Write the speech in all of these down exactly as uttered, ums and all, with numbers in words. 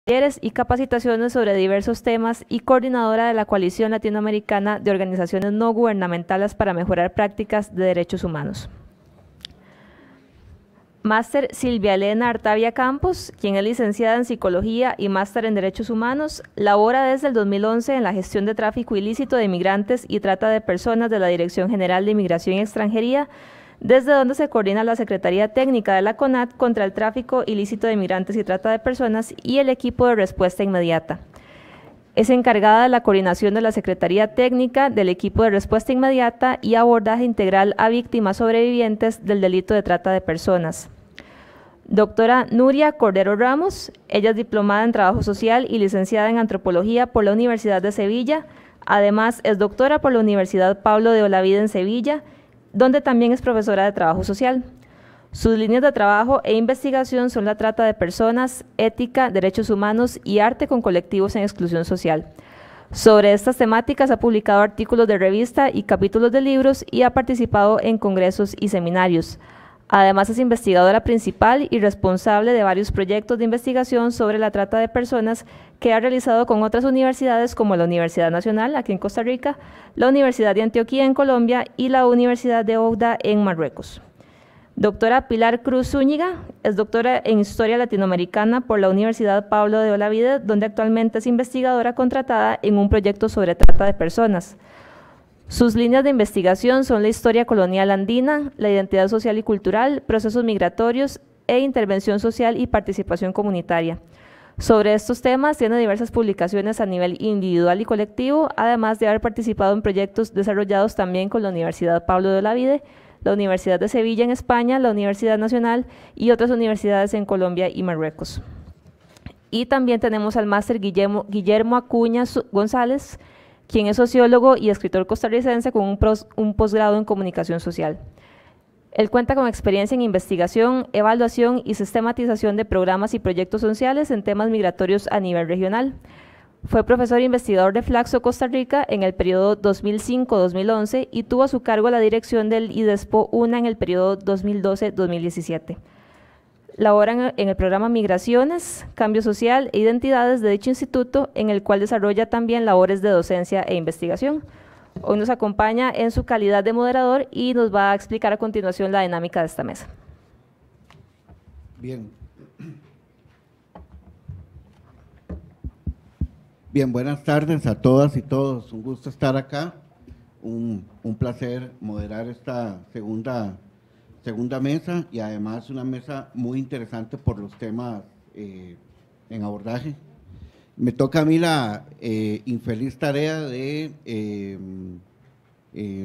talleres y capacitaciones sobre diversos temas y coordinadora de la Coalición Latinoamericana de Organizaciones No Gubernamentales para Mejorar Prácticas de Derechos Humanos. Máster Silvia Elena Artavia Campos, quien es licenciada en Psicología y máster en Derechos Humanos, labora desde el dos mil once en la gestión de tráfico ilícito de migrantes y trata de personas de la Dirección General de Inmigración y Extranjería, desde donde se coordina la Secretaría Técnica de la CONAT contra el tráfico ilícito de migrantes y trata de personas y el equipo de respuesta inmediata. Es encargada de la coordinación de la Secretaría Técnica del equipo de respuesta inmediata y abordaje integral a víctimas sobrevivientes del delito de trata de personas. Doctora Nuria Cordero Ramos, ella es diplomada en Trabajo Social y licenciada en Antropología por la Universidad de Sevilla. Además, es doctora por la Universidad Pablo de Olavide en Sevilla, donde también es profesora de Trabajo Social. Sus líneas de trabajo e investigación son la trata de personas, ética, derechos humanos y arte con colectivos en exclusión social. Sobre estas temáticas ha publicado artículos de revista y capítulos de libros y ha participado en congresos y seminarios. Además, es investigadora principal y responsable de varios proyectos de investigación sobre la trata de personas que ha realizado con otras universidades como la Universidad Nacional, aquí en Costa Rica, la Universidad de Antioquia en Colombia y la Universidad de Oujda en Marruecos. Doctora Pilar Cruz Zúñiga es doctora en Historia Latinoamericana por la Universidad Pablo de Olavide, donde actualmente es investigadora contratada en un proyecto sobre trata de personas. Sus líneas de investigación son la historia colonial andina, la identidad social y cultural, procesos migratorios e intervención social y participación comunitaria. Sobre estos temas tiene diversas publicaciones a nivel individual y colectivo, además de haber participado en proyectos desarrollados también con la Universidad Pablo de Olavide, la Universidad de Sevilla en España, la Universidad Nacional y otras universidades en Colombia y Marruecos. Y también tenemos al máster Guillermo, Guillermo Acuña González, quien es sociólogo y escritor costarricense con un, pros, un posgrado en comunicación social. Él cuenta con experiencia en investigación, evaluación y sistematización de programas y proyectos sociales en temas migratorios a nivel regional. Fue profesor e investigador de Flaxo Costa Rica en el periodo dos mil cinco a dos mil once y tuvo a su cargo la dirección del IDESPO UNA en el periodo dos mil doce a dos mil diecisiete. Labora en el programa Migraciones, Cambio Social e Identidades de dicho instituto, en el cual desarrolla también labores de docencia e investigación. Hoy nos acompaña en su calidad de moderador y nos va a explicar a continuación la dinámica de esta mesa. Bien. Bien, buenas tardes a todas y todos. Un gusto estar acá. Un, un placer moderar esta segunda segunda mesa y además una mesa muy interesante por los temas eh, en abordaje. Me toca a mí la eh, infeliz tarea de eh, eh,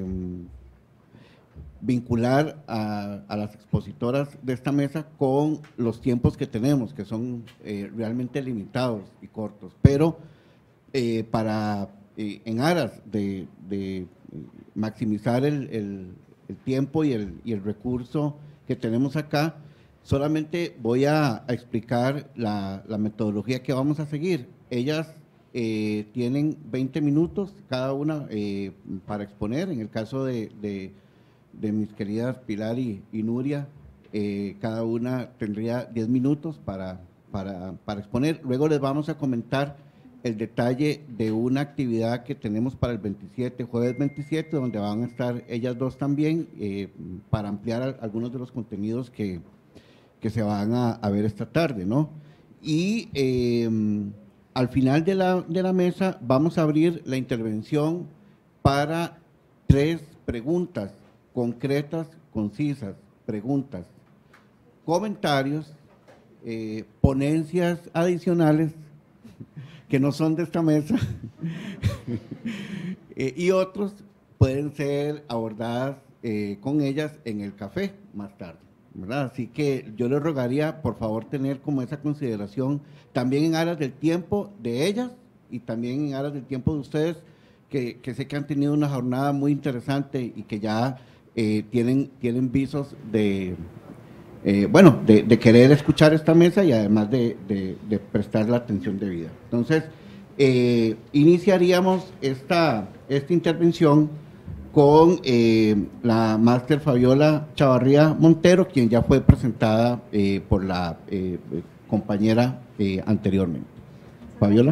vincular a, a las expositoras de esta mesa con los tiempos que tenemos, que son eh, realmente limitados y cortos, pero eh, para, eh, en aras de, de maximizar el, el el tiempo y el, y el recurso que tenemos acá, solamente voy a, a explicar la, la metodología que vamos a seguir. Ellas eh, tienen veinte minutos cada una eh, para exponer. En el caso de, de, de mis queridas Pilar y, y Nuria, eh, cada una tendría diez minutos para, para, para exponer. Luego les vamos a comentar el detalle de una actividad que tenemos para el veintisiete, jueves veintisiete, donde van a estar ellas dos también, eh, para ampliar a, algunos de los contenidos que, que se van a, a ver esta tarde, ¿no? Y eh, al final de la, de la mesa vamos a abrir la intervención para tres preguntas concretas, concisas, preguntas, comentarios, eh, ponencias adicionales que no son de esta mesa, eh, y otros pueden ser abordadas eh, con ellas en el café más tarde, ¿verdad? Así que yo les rogaría, por favor, tener como esa consideración también en aras del tiempo de ellas y también en aras del tiempo de ustedes, que, que sé que han tenido una jornada muy interesante y que ya eh, tienen, tienen visos de… Eh, bueno, de, de querer escuchar esta mesa y además de, de, de prestar la atención debida. Entonces, eh, iniciaríamos esta, esta intervención con eh, la máster Fabiola Chavarría Montero, quien ya fue presentada eh, por la eh, compañera eh, anteriormente. Fabiola.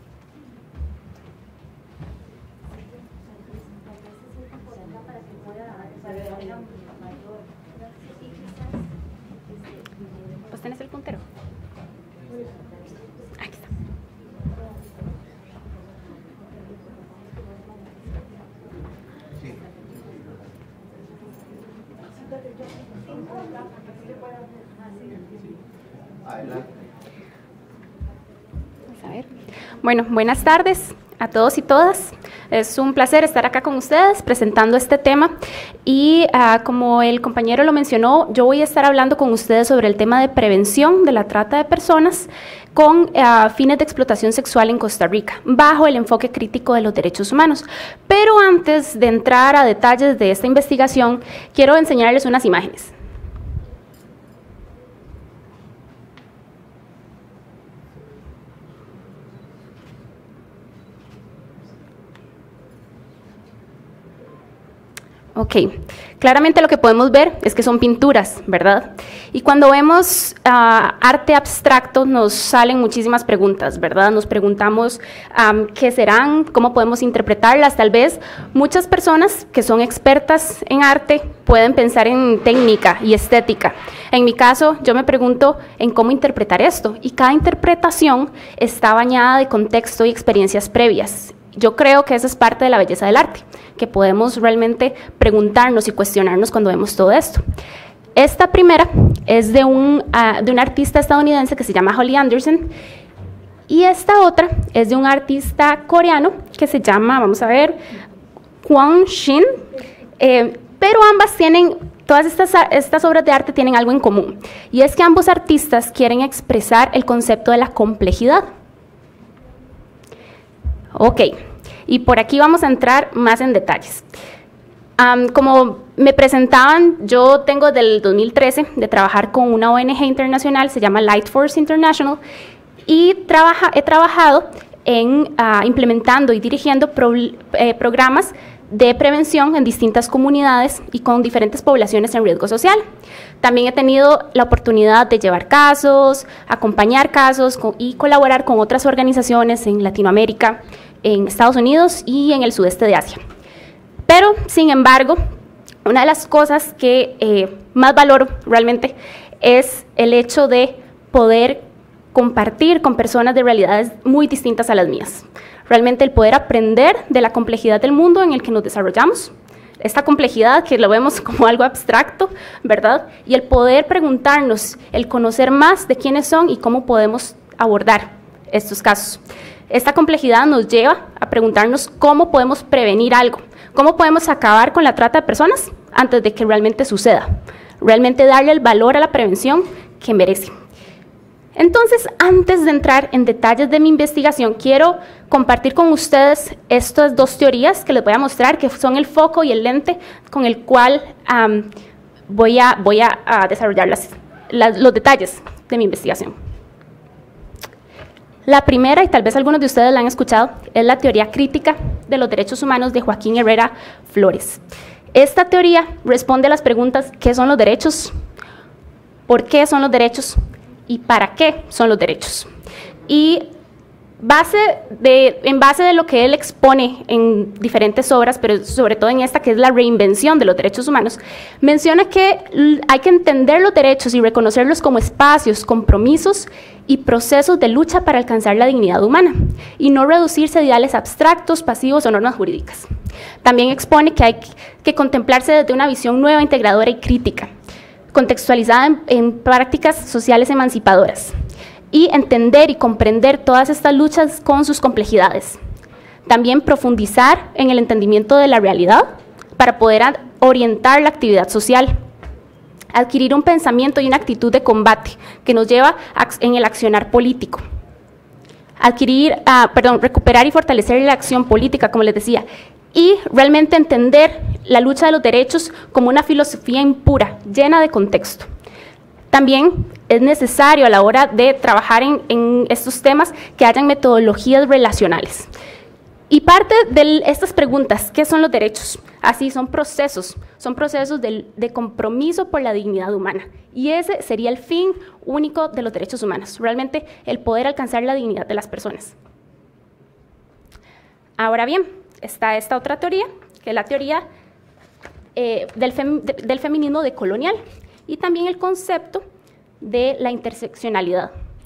¿Vos tenés el puntero? Aquí está. Vamos a ver. Bueno, buenas tardes a todos y todas. Es un placer estar acá con ustedes presentando este tema y uh, como el compañero lo mencionó, yo voy a estar hablando con ustedes sobre el tema de prevención de la trata de personas con uh, fines de explotación sexual en Costa Rica, bajo el enfoque crítico de los derechos humanos. Pero antes de entrar a detalles de esta investigación, quiero enseñarles unas imágenes. Ok, claramente lo que podemos ver es que son pinturas, ¿verdad? Y cuando vemos uh, arte abstracto nos salen muchísimas preguntas, ¿verdad? Nos preguntamos um, qué serán, cómo podemos interpretarlas. Tal vez muchas personas que son expertas en arte pueden pensar en técnica y estética. En mi caso, yo me pregunto en cómo interpretar esto, y cada interpretación está bañada de contexto y experiencias previas. Yo creo que esa es parte de la belleza del arte, que podemos realmente preguntarnos y cuestionarnos cuando vemos todo esto. Esta primera es de un, uh, de un artista estadounidense que se llama Holly Anderson, y esta otra es de un artista coreano que se llama, vamos a ver, Kwon Shin, eh, pero ambas tienen, todas estas, estas obras de arte tienen algo en común, y es que ambos artistas quieren expresar el concepto de la complejidad. Ok, y por aquí vamos a entrar más en detalles. Um, como me presentaban, yo tengo del dos mil trece de trabajar con una O N G internacional, se llama Lightforce International, y trabaja, he trabajado en uh, implementando y dirigiendo pro, eh, programas de prevención en distintas comunidades y con diferentes poblaciones en riesgo social. También he tenido la oportunidad de llevar casos, acompañar casos con, y colaborar con otras organizaciones en Latinoamérica, en Estados Unidos y en el sudeste de Asia. Pero, sin embargo, una de las cosas que eh, más valoro realmente es el hecho de poder compartir con personas de realidades muy distintas a las mías. Realmente el poder aprender de la complejidad del mundo en el que nos desarrollamos, esta complejidad que lo vemos como algo abstracto, ¿verdad? Y el poder preguntarnos, el conocer más de quiénes son y cómo podemos abordar estos casos. Esta complejidad nos lleva a preguntarnos cómo podemos prevenir algo, cómo podemos acabar con la trata de personas antes de que realmente suceda, realmente darle el valor a la prevención que merece. Entonces, antes de entrar en detalles de mi investigación, quiero compartir con ustedes estas dos teorías que les voy a mostrar, que son el foco y el lente con el cual um, voy a, voy a, a desarrollar las, las, los detalles de mi investigación. La primera, y tal vez algunos de ustedes la han escuchado, es la teoría crítica de los derechos humanos de Joaquín Herrera Flores. Esta teoría responde a las preguntas: ¿qué son los derechos? ¿Por qué son los derechos? ¿Y para qué son los derechos? Y base de, en base de lo que él expone en diferentes obras, pero sobre todo en esta que es la reinvención de los derechos humanos, menciona que hay que entender los derechos y reconocerlos como espacios, compromisos y procesos de lucha para alcanzar la dignidad humana, y no reducirse a ideales abstractos, pasivos o normas jurídicas. También expone que hay que contemplarse desde una visión nueva, integradora y crítica, contextualizada en, en prácticas sociales emancipadoras, y entender y comprender todas estas luchas con sus complejidades. También profundizar en el entendimiento de la realidad para poder orientar la actividad social. Adquirir un pensamiento y una actitud de combate que nos lleva a, en el accionar político. Adquirir, uh, perdón, recuperar y fortalecer la acción política, como les decía, y realmente entender la lucha de los derechos como una filosofía impura, llena de contexto. También es necesario a la hora de trabajar en, en estos temas que hayan metodologías relacionales. Y parte de estas preguntas, ¿qué son los derechos? Así son procesos, son procesos de, de compromiso por la dignidad humana. Y ese sería el fin único de los derechos humanos, realmente el poder alcanzar la dignidad de las personas. Ahora bien, está esta otra teoría, que es la teoría eh, del, fem, de, del feminismo decolonial, y también el concepto de la interseccionalidad.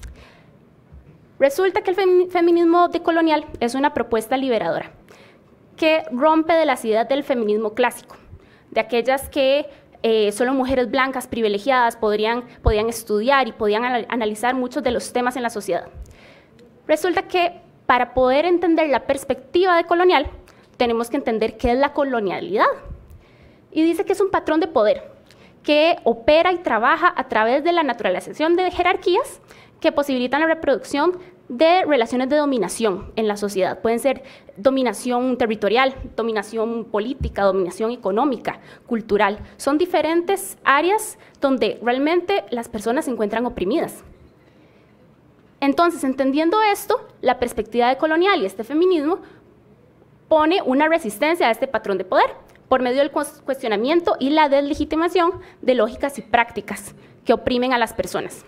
Resulta que el feminismo decolonial es una propuesta liberadora que rompe de las ideas del feminismo clásico, de aquellas que eh, solo mujeres blancas privilegiadas podrían, podían estudiar y podían analizar muchos de los temas en la sociedad. Resulta que para poder entender la perspectiva decolonial, tenemos que entender qué es la colonialidad. Y dice que es un patrón de poder que opera y trabaja a través de la naturalización de jerarquías que posibilitan la reproducción de relaciones de dominación en la sociedad. Pueden ser dominación territorial, dominación política, dominación económica, cultural. Son diferentes áreas donde realmente las personas se encuentran oprimidas. Entonces, entendiendo esto, la perspectiva decolonial y este feminismo pone una resistencia a este patrón de poder por medio del cuestionamiento y la deslegitimación de lógicas y prácticas que oprimen a las personas.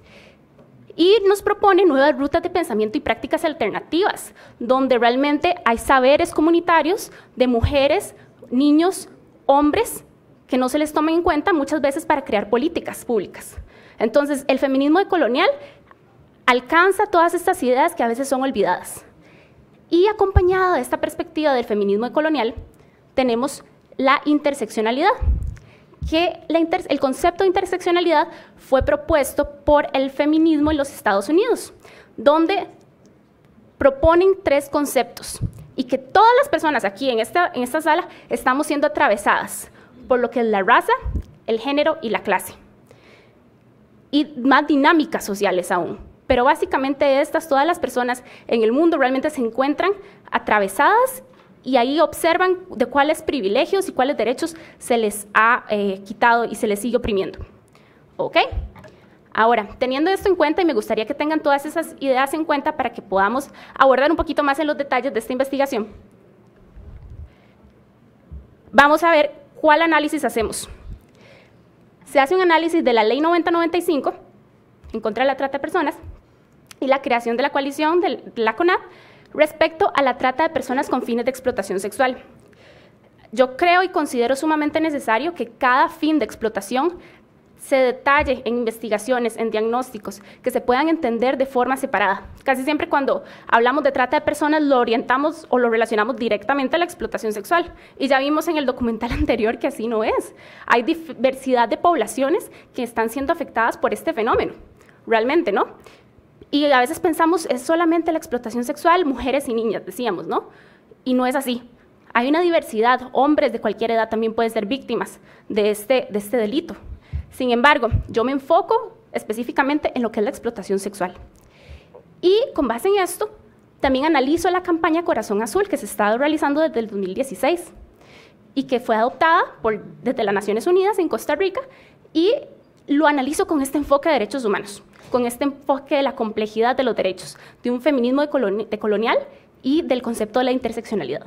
Y nos propone nuevas rutas de pensamiento y prácticas alternativas, donde realmente hay saberes comunitarios de mujeres, niños, hombres, que no se les toman en cuenta muchas veces para crear políticas públicas. Entonces, el feminismo decolonial alcanza todas estas ideas que a veces son olvidadas. Y acompañada de esta perspectiva del feminismo decolonial, tenemos la interseccionalidad, que la inter, el concepto de interseccionalidad fue propuesto por el feminismo en los Estados Unidos, donde proponen tres conceptos y que todas las personas aquí en esta, en esta sala estamos siendo atravesadas por lo que es la raza, el género y la clase. Y más dinámicas sociales aún. Pero básicamente estas, todas las personas en el mundo realmente se encuentran atravesadas y ahí observan de cuáles privilegios y cuáles derechos se les ha eh, quitado y se les sigue oprimiendo. ¿Ok? Ahora, teniendo esto en cuenta, y me gustaría que tengan todas esas ideas en cuenta para que podamos abordar un poquito más en los detalles de esta investigación, vamos a ver cuál análisis hacemos. Se hace un análisis de la Ley noventa noventa y cinco, en contra de la trata de personas, y la creación de la coalición de la CONAD, respecto a la trata de personas con fines de explotación sexual. Yo creo y considero sumamente necesario que cada fin de explotación se detalle en investigaciones, en diagnósticos, que se puedan entender de forma separada. Casi siempre cuando hablamos de trata de personas lo orientamos o lo relacionamos directamente a la explotación sexual. Y ya vimos en el documental anterior que así no es. Hay diversidad de poblaciones que están siendo afectadas por este fenómeno, realmente, ¿no? Y a veces pensamos, es solamente la explotación sexual, mujeres y niñas, decíamos, ¿no? Y no es así. Hay una diversidad, hombres de cualquier edad también pueden ser víctimas de este, de este delito. Sin embargo, yo me enfoco específicamente en lo que es la explotación sexual. Y con base en esto, también analizo la campaña Corazón Azul que se está realizando desde el dos mil dieciséis y que fue adoptada por, desde las Naciones Unidas en Costa Rica, y lo analizo con este enfoque de derechos humanos, con este enfoque de la complejidad de los derechos, de un feminismo decolonial y del concepto de la interseccionalidad.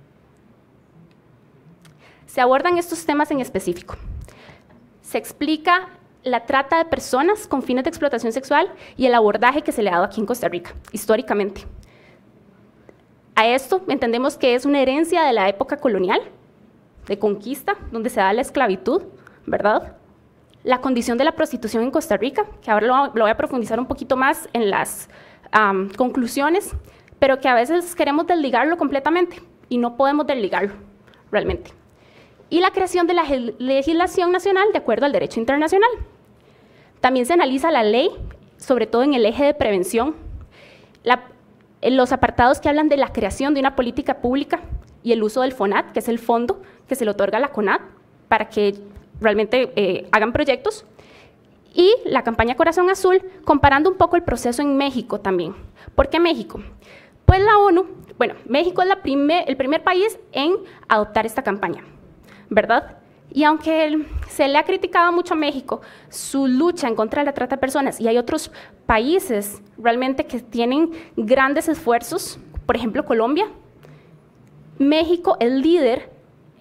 Se abordan estos temas en específico. Se explica la trata de personas con fines de explotación sexual y el abordaje que se le ha dado aquí en Costa Rica, históricamente. A esto entendemos que es una herencia de la época colonial, de conquista, donde se da la esclavitud, ¿verdad? La condición de la prostitución en Costa Rica, que ahora lo, lo voy a profundizar un poquito más en las um, conclusiones, pero que a veces queremos desligarlo completamente y no podemos desligarlo, realmente. Y la creación de la legislación nacional de acuerdo al derecho internacional. También se analiza la ley, sobre todo en el eje de prevención, la, en los apartados que hablan de la creación de una política pública y el uso del FONAT, que es el fondo que se le otorga a la CONAD para que realmente eh, hagan proyectos, y la campaña Corazón Azul, comparando un poco el proceso en México también. ¿Por qué México? Pues la ONU, bueno, México es la primer, el primer país en adoptar esta campaña, ¿verdad? Y aunque él, se le ha criticado mucho a México su lucha en contra de la trata de personas, y hay otros países realmente que tienen grandes esfuerzos, por ejemplo Colombia, México es líder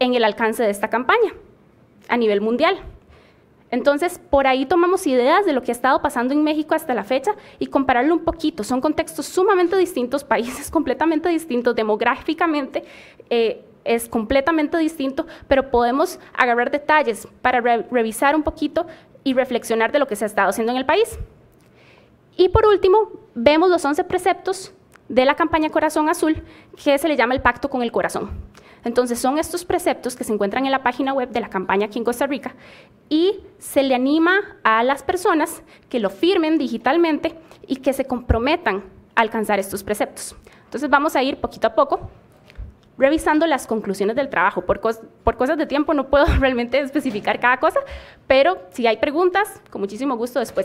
en el alcance de esta campaña a nivel mundial. Entonces, por ahí tomamos ideas de lo que ha estado pasando en México hasta la fecha y compararlo un poquito. Son contextos sumamente distintos, países completamente distintos, demográficamente eh, es completamente distinto, pero podemos agarrar detalles para re revisar un poquito y reflexionar de lo que se ha estado haciendo en el país. Y por último, vemos los once preceptos de la campaña Corazón Azul, que se le llama el Pacto con el Corazón. Entonces, son estos preceptos que se encuentran en la página web de la campaña aquí en Costa Rica y se le anima a las personas que lo firmen digitalmente y que se comprometan a alcanzar estos preceptos. Entonces, vamos a ir poquito a poco revisando las conclusiones del trabajo. Por, cos por cosas de tiempo no puedo realmente especificar cada cosa, pero si hay preguntas, con muchísimo gusto después.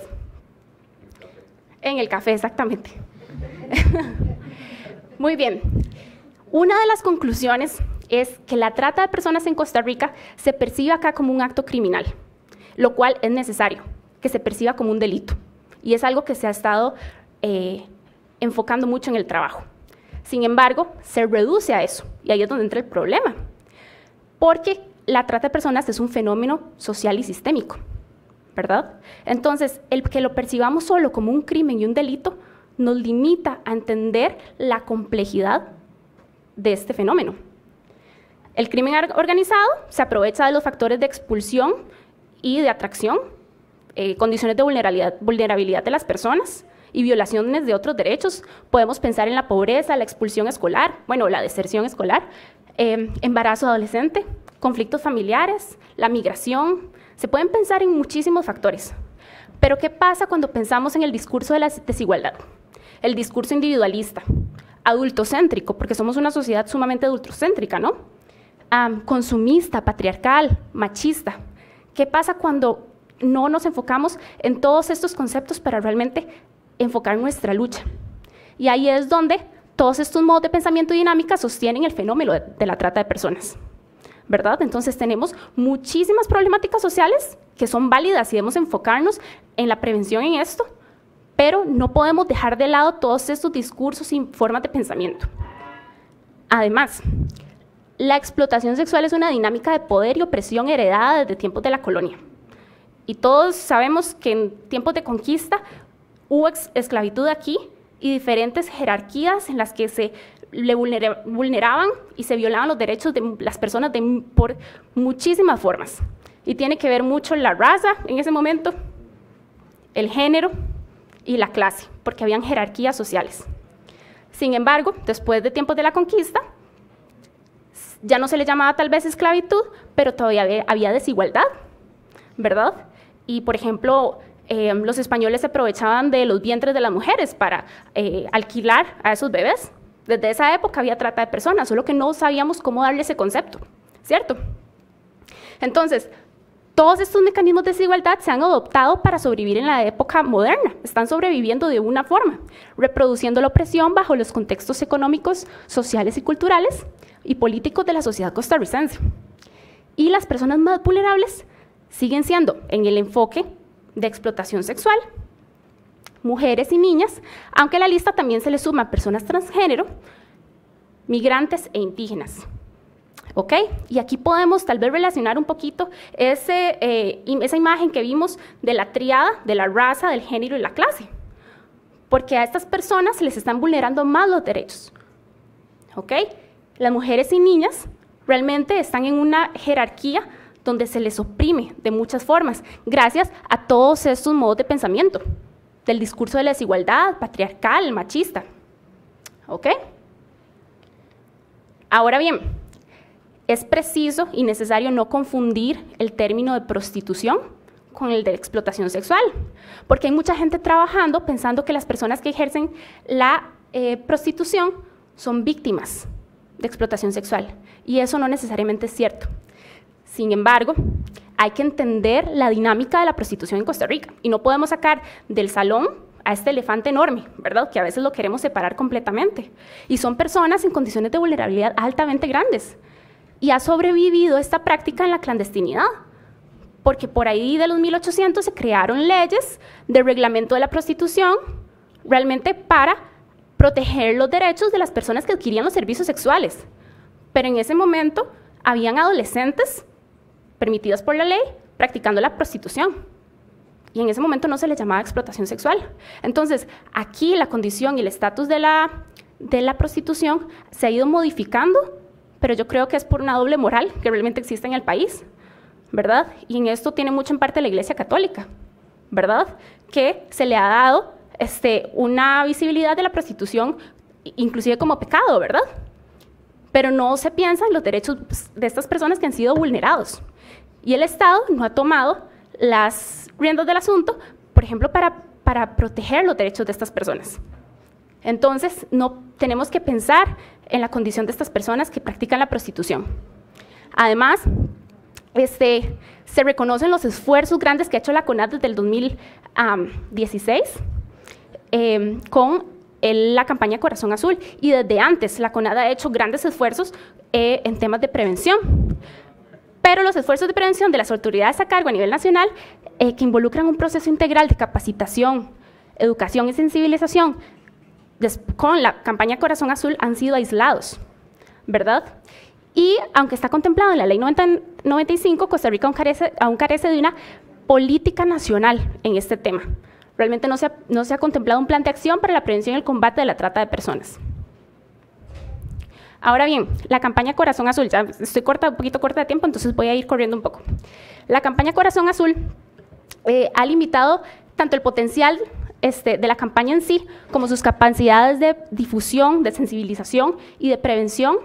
En el café, exactamente. Muy bien. Una de las conclusiones es que la trata de personas en Costa Rica se percibe acá como un acto criminal, lo cual es necesario, que se perciba como un delito. Y es algo que se ha estado eh, enfocando mucho en el trabajo. Sin embargo, se reduce a eso, y ahí es donde entra el problema, porque la trata de personas es un fenómeno social y sistémico, ¿verdad? Entonces, el que lo percibamos solo como un crimen y un delito nos limita a entender la complejidad de este fenómeno. El crimen organizado se aprovecha de los factores de expulsión y de atracción, eh, condiciones de vulnerabilidad, vulnerabilidad de las personas y violaciones de otros derechos. Podemos pensar en la pobreza, la expulsión escolar, bueno, la deserción escolar, eh, embarazo adolescente, conflictos familiares, la migración. Se pueden pensar en muchísimos factores. Pero ¿qué pasa cuando pensamos en el discurso de la desigualdad? El discurso individualista, adultocéntrico, porque somos una sociedad sumamente adultocéntrica, ¿no? Um, consumista, patriarcal, machista. ¿Qué pasa cuando no nos enfocamos en todos estos conceptos para realmente enfocar nuestra lucha? Y ahí es donde todos estos modos de pensamiento y dinámica sostienen el fenómeno de, de la trata de personas, ¿verdad? Entonces tenemos muchísimas problemáticas sociales que son válidas y debemos enfocarnos en la prevención en esto, pero no podemos dejar de lado todos estos discursos y formas de pensamiento. Además, la explotación sexual es una dinámica de poder y opresión heredada desde tiempos de la colonia. Y todos sabemos que en tiempos de conquista hubo esclavitud aquí y diferentes jerarquías en las que se le vulnera, vulneraban y se violaban los derechos de las personas de, por muchísimas formas. Y tiene que ver mucho la raza en ese momento, el género y la clase, porque habían jerarquías sociales. Sin embargo, después de tiempos de la conquista, ya no se le llamaba tal vez esclavitud, pero todavía había, había desigualdad, ¿verdad? Y, por ejemplo, eh, los españoles se aprovechaban de los vientres de las mujeres para eh, alquilar a esos bebés. Desde esa época había trata de personas, solo que no sabíamos cómo darle ese concepto, ¿cierto? Entonces, todos estos mecanismos de desigualdad se han adoptado para sobrevivir en la época moderna. Están sobreviviendo de una forma, reproduciendo la opresión bajo los contextos económicos, sociales y culturales y políticos de la sociedad costarricense. Y las personas más vulnerables siguen siendo en el enfoque de explotación sexual, mujeres y niñas, aunque a la lista también se le suman personas transgénero, migrantes e indígenas. ¿Ok? Y aquí podemos tal vez relacionar un poquito ese, eh, esa imagen que vimos de la tríada, de la raza, del género y la clase, porque a estas personas se les están vulnerando más los derechos. ¿Ok? Las mujeres y niñas realmente están en una jerarquía donde se les oprime de muchas formas, gracias a todos estos modos de pensamiento, del discurso de la desigualdad, patriarcal, machista. ¿Ok? Ahora bien, es preciso y necesario no confundir el término de prostitución con el de explotación sexual, porque hay mucha gente trabajando pensando que las personas que ejercen la eh, prostitución son víctimas de explotación sexual, y eso no necesariamente es cierto. Sin embargo, hay que entender la dinámica de la prostitución en Costa Rica, y no podemos sacar del salón a este elefante enorme, ¿verdad?, que a veces lo queremos separar completamente, y son personas en condiciones de vulnerabilidad altamente grandes, y ha sobrevivido esta práctica en la clandestinidad, porque por ahí de los mil ochocientos se crearon leyes de reglamento de la prostitución, realmente para proteger los derechos de las personas que adquirían los servicios sexuales. Pero en ese momento habían adolescentes permitidas por la ley practicando la prostitución. Y en ese momento no se les llamaba explotación sexual. Entonces, aquí la condición y el estatus de la, de la prostitución se ha ido modificando, pero yo creo que es por una doble moral que realmente existe en el país, ¿verdad? Y en esto tiene mucho en parte la Iglesia Católica, ¿verdad? Que se le ha dado este, una visibilidad de la prostitución, inclusive como pecado, ¿verdad? Pero no se piensa en los derechos de estas personas que han sido vulnerados. Y el Estado no ha tomado las riendas del asunto, por ejemplo, para, para proteger los derechos de estas personas. Entonces, no tenemos que pensar en la condición de estas personas que practican la prostitución. Además, este, se reconocen los esfuerzos grandes que ha hecho la CONAD desde el dos mil dieciséis eh, con el, la campaña Corazón Azul, y desde antes la CONAD ha hecho grandes esfuerzos eh, en temas de prevención. Pero los esfuerzos de prevención de las autoridades a cargo a nivel nacional, eh, que involucran un proceso integral de capacitación, educación y sensibilización, con la campaña Corazón Azul, han sido aislados, ¿verdad? Y aunque está contemplado en la ley noventa y cinco, Costa Rica aún carece, aún carece de una política nacional en este tema. Realmente no se, ha, no se ha contemplado un plan de acción para la prevención y el combate de la trata de personas. Ahora bien, la campaña Corazón Azul, ya estoy corta, un poquito corta de tiempo, entonces voy a ir corriendo un poco. La campaña Corazón Azul eh, ha limitado tanto el potencial este, de la campaña en sí, como sus capacidades de difusión, de sensibilización y de prevención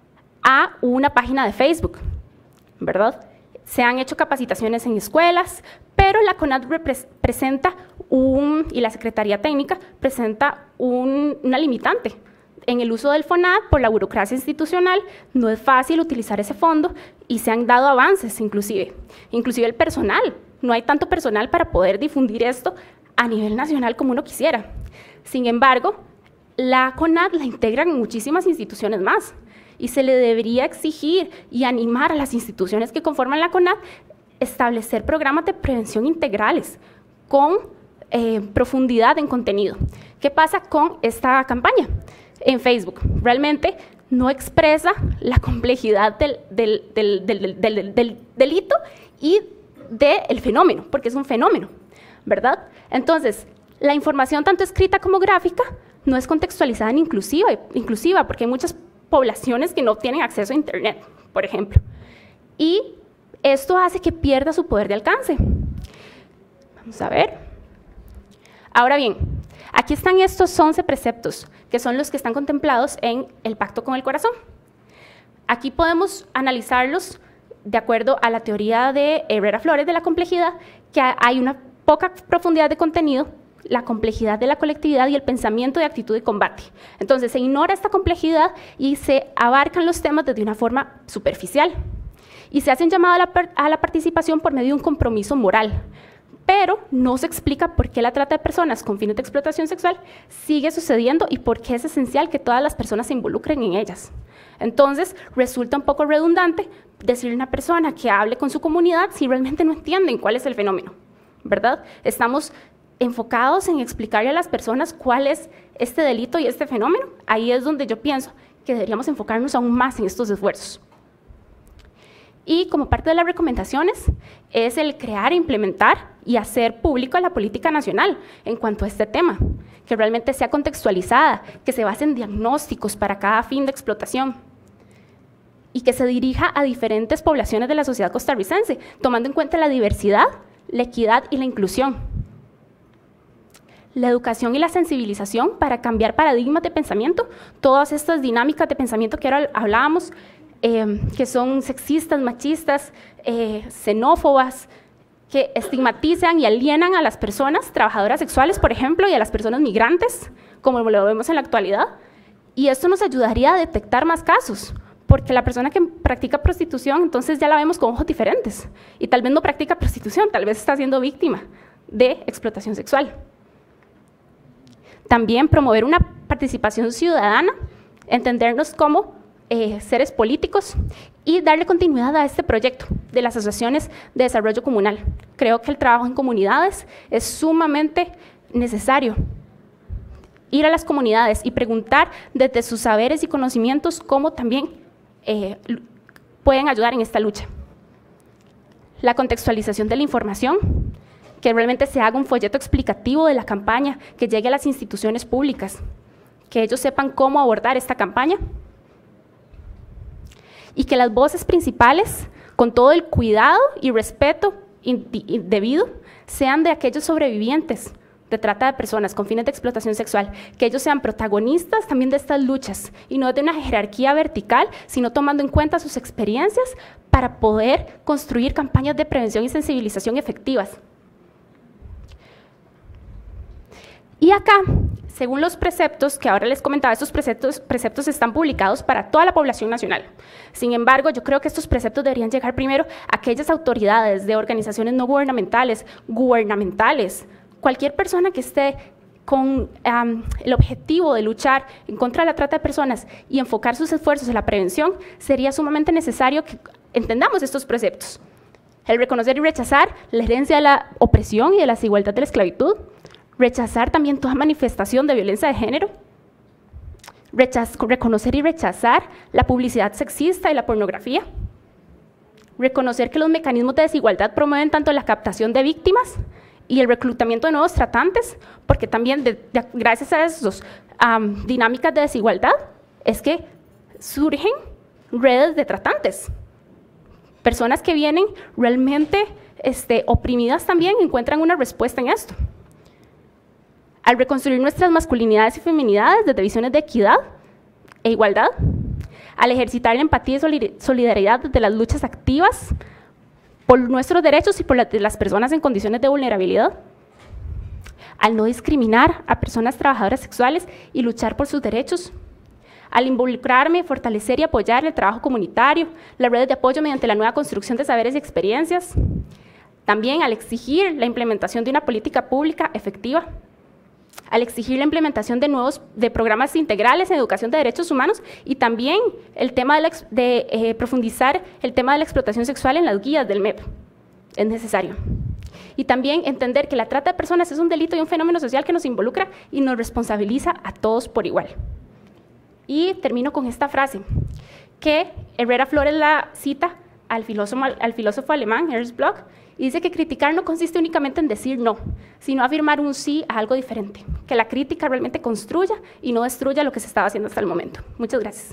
a una página de Facebook, ¿verdad? Se han hecho capacitaciones en escuelas, pero la CONAD presenta un, y la Secretaría Técnica presenta un, una limitante. En el uso del FONAD, por la burocracia institucional, no es fácil utilizar ese fondo y se han dado avances inclusive. Inclusive el personal, no hay tanto personal para poder difundir esto a nivel nacional como uno quisiera. Sin embargo, la CONAD la integran en muchísimas instituciones más y se le debería exigir y animar a las instituciones que conforman la CONAD establecer programas de prevención integrales con eh, profundidad en contenido. ¿Qué pasa con esta campaña en Facebook? Realmente no expresa la complejidad del, del, del, del, del, del, del delito y del fenómeno, porque es un fenómeno, ¿verdad? Entonces, la información tanto escrita como gráfica no es contextualizada ni inclusiva, inclusiva, porque hay muchas poblaciones que no tienen acceso a Internet, por ejemplo. Y esto hace que pierda su poder de alcance. Vamos a ver. Ahora bien, aquí están estos once preceptos, que son los que están contemplados en el Pacto con el Corazón. Aquí podemos analizarlos de acuerdo a la teoría de Herrera Flores de la complejidad, que hay una poca profundidad de contenido, la complejidad de la colectividad y el pensamiento de actitud de combate. Entonces, se ignora esta complejidad y se abarcan los temas desde una forma superficial. Y se hace un llamado a la, a la participación por medio de un compromiso moral, pero no se explica por qué la trata de personas con fines de explotación sexual sigue sucediendo y por qué es esencial que todas las personas se involucren en ellas. Entonces, resulta un poco redundante decirle a una persona que hable con su comunidad si realmente no entienden cuál es el fenómeno, ¿verdad? Estamos enfocados en explicarle a las personas cuál es este delito y este fenómeno. Ahí es donde yo pienso que deberíamos enfocarnos aún más en estos esfuerzos. Y como parte de las recomendaciones es el crear, implementar y hacer público la política nacional en cuanto a este tema, que realmente sea contextualizada, que se base en diagnósticos para cada fin de explotación y que se dirija a diferentes poblaciones de la sociedad costarricense, tomando en cuenta la diversidad, la equidad y la inclusión. La educación y la sensibilización para cambiar paradigmas de pensamiento, todas estas dinámicas de pensamiento que ahora hablábamos, eh, que son sexistas, machistas, eh, xenófobas, que estigmatizan y alienan a las personas trabajadoras sexuales, por ejemplo, y a las personas migrantes, como lo vemos en la actualidad. Y esto nos ayudaría a detectar más casos, porque la persona que practica prostitución, entonces ya la vemos con ojos diferentes, y tal vez no practica prostitución, tal vez está siendo víctima de explotación sexual. También promover una participación ciudadana, entendernos como eh, seres políticos y darle continuidad a este proyecto de las asociaciones de desarrollo comunal. Creo que el trabajo en comunidades es sumamente necesario. Ir a las comunidades y preguntar desde sus saberes y conocimientos cómo también eh, pueden ayudar en esta lucha. La contextualización de la información, que realmente se haga un folleto explicativo de la campaña, que llegue a las instituciones públicas, que ellos sepan cómo abordar esta campaña, y que las voces principales, con todo el cuidado y respeto debido, sean de aquellos sobrevivientes de trata de personas con fines de explotación sexual, que ellos sean protagonistas también de estas luchas, y no de una jerarquía vertical, sino tomando en cuenta sus experiencias para poder construir campañas de prevención y sensibilización efectivas. Y acá, según los preceptos que ahora les comentaba, estos preceptos, preceptos están publicados para toda la población nacional. Sin embargo, yo creo que estos preceptos deberían llegar primero a aquellas autoridades de organizaciones no gubernamentales, gubernamentales, cualquier persona que esté con um, el objetivo de luchar en contra de la trata de personas y enfocar sus esfuerzos en la prevención, sería sumamente necesario que entendamos estos preceptos. El reconocer y rechazar la herencia de la opresión y de la desigualdad de la esclavitud, rechazar también toda manifestación de violencia de género, rechaz, reconocer y rechazar la publicidad sexista y la pornografía, reconocer que los mecanismos de desigualdad promueven tanto la captación de víctimas y el reclutamiento de nuevos tratantes, porque también de, de, gracias a esas um, dinámicas de desigualdad es que surgen redes de tratantes. Personas que vienen realmente este, oprimidas también encuentran una respuesta en esto. Al reconstruir nuestras masculinidades y feminidades desde visiones de equidad e igualdad, al ejercitar la empatía y solidaridad desde las luchas activas por nuestros derechos y por la de las personas en condiciones de vulnerabilidad, al no discriminar a personas trabajadoras sexuales y luchar por sus derechos, al involucrarme, fortalecer y apoyar el trabajo comunitario, las redes de apoyo mediante la nueva construcción de saberes y experiencias, también al exigir la implementación de una política pública efectiva, al exigir la implementación de nuevos de programas integrales en educación de derechos humanos y también el tema de, la, de eh, profundizar el tema de la explotación sexual en las guías del M E P. Es necesario. Y también entender que la trata de personas es un delito y un fenómeno social que nos involucra y nos responsabiliza a todos por igual. Y termino con esta frase, que Herrera Flores la cita al filósofo, al filósofo alemán Ernst Bloch, y dice que criticar no consiste únicamente en decir no, sino afirmar un sí a algo diferente, que la crítica realmente construya y no destruya lo que se estaba haciendo hasta el momento. Muchas gracias.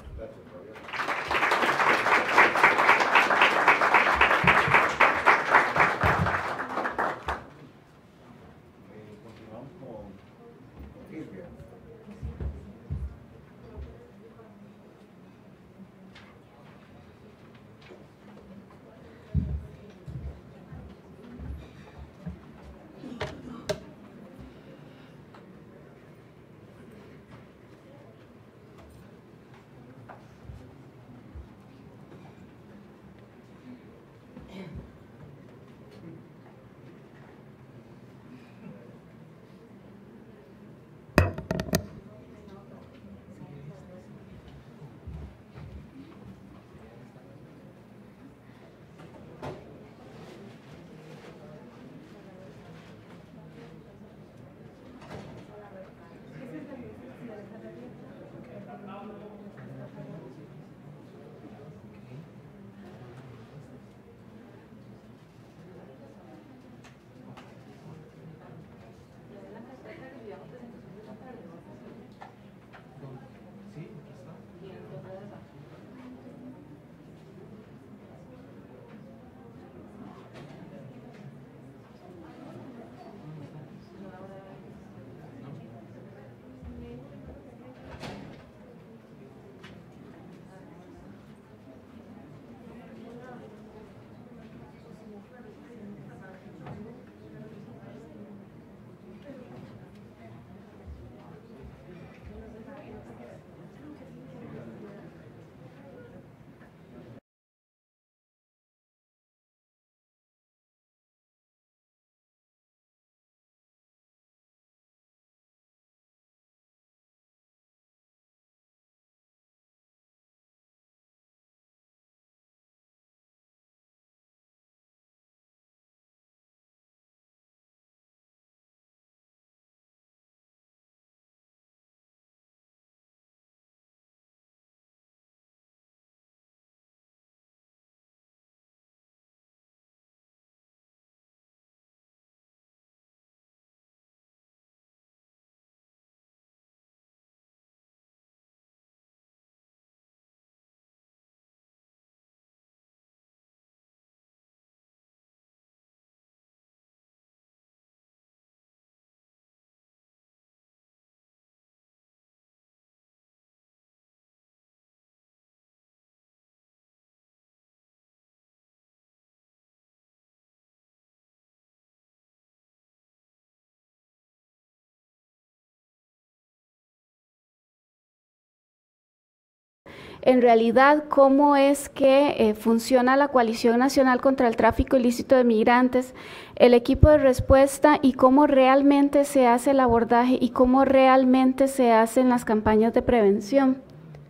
en realidad cómo es que eh, funciona la Coalición Nacional contra el Tráfico Ilícito de Migrantes, el equipo de respuesta y cómo realmente se hace el abordaje y cómo realmente se hacen las campañas de prevención.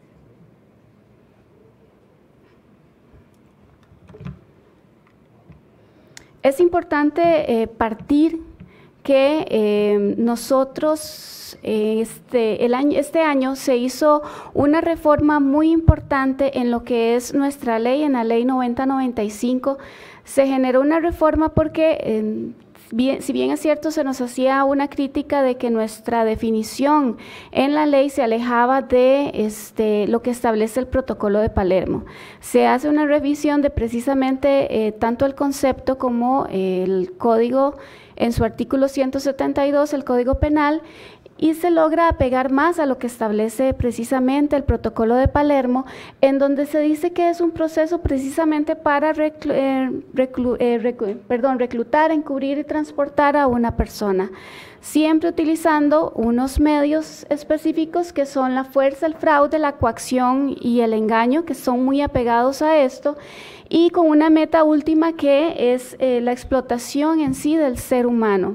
Es importante eh, partir que eh, nosotros eh, este, el año, este año se hizo una reforma muy importante en lo que es nuestra ley, en la ley noventa noventa y cinco. Se generó una reforma porque, eh, bien, si bien es cierto, se nos hacía una crítica de que nuestra definición en la ley se alejaba de este, lo que establece el protocolo de Palermo. Se hace una revisión de precisamente eh, tanto el concepto como eh, el código en su artículo ciento setenta y dos, el Código Penal, y se logra apegar más a lo que establece precisamente el protocolo de Palermo, en donde se dice que es un proceso precisamente para reclu eh, reclu eh, reclu perdón, reclutar, encubrir y transportar a una persona, siempre utilizando unos medios específicos que son la fuerza, el fraude, la coacción y el engaño, que son muy apegados a esto, y con una meta última que es eh, la explotación en sí del ser humano.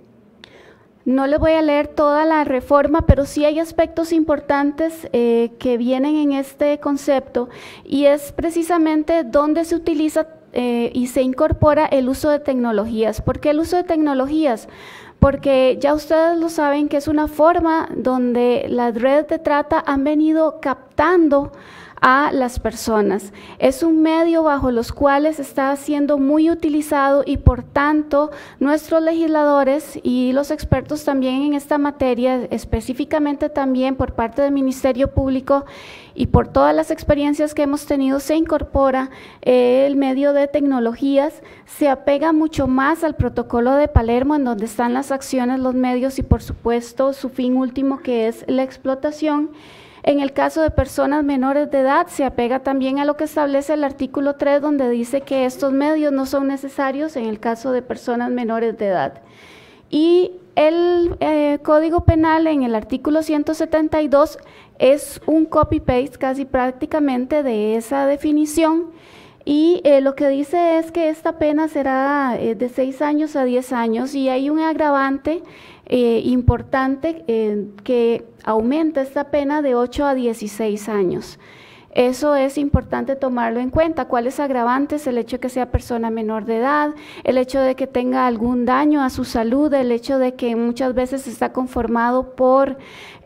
No les voy a leer toda la reforma, pero sí hay aspectos importantes eh, que vienen en este concepto, y es precisamente donde se utiliza eh, y se incorpora el uso de tecnologías. ¿Por qué el uso de tecnologías? Porque ya ustedes lo saben que es una forma donde las redes de trata han venido captando a las personas. Es un medio bajo los cuales está siendo muy utilizado y por tanto nuestros legisladores y los expertos también en esta materia, específicamente también por parte del Ministerio Público y por todas las experiencias que hemos tenido, se incorpora eh, el medio de tecnologías, se apega mucho más al protocolo de Palermo, en donde están las acciones, los medios y por supuesto su fin último, que es la explotación. En el caso de personas menores de edad, se apega también a lo que establece el artículo tres, donde dice que estos medios no son necesarios en el caso de personas menores de edad. Y el eh, Código Penal en el artículo ciento setenta y dos es un copy-paste casi prácticamente de esa definición, y eh, lo que dice es que esta pena será eh, de seis años a diez años, y hay un agravante eh, importante eh, que aumenta esta pena de ocho a dieciséis años. Eso es importante tomarlo en cuenta. ¿Cuáles agravantes? El hecho de que sea persona menor de edad, el hecho de que tenga algún daño a su salud, el hecho de que muchas veces está conformado por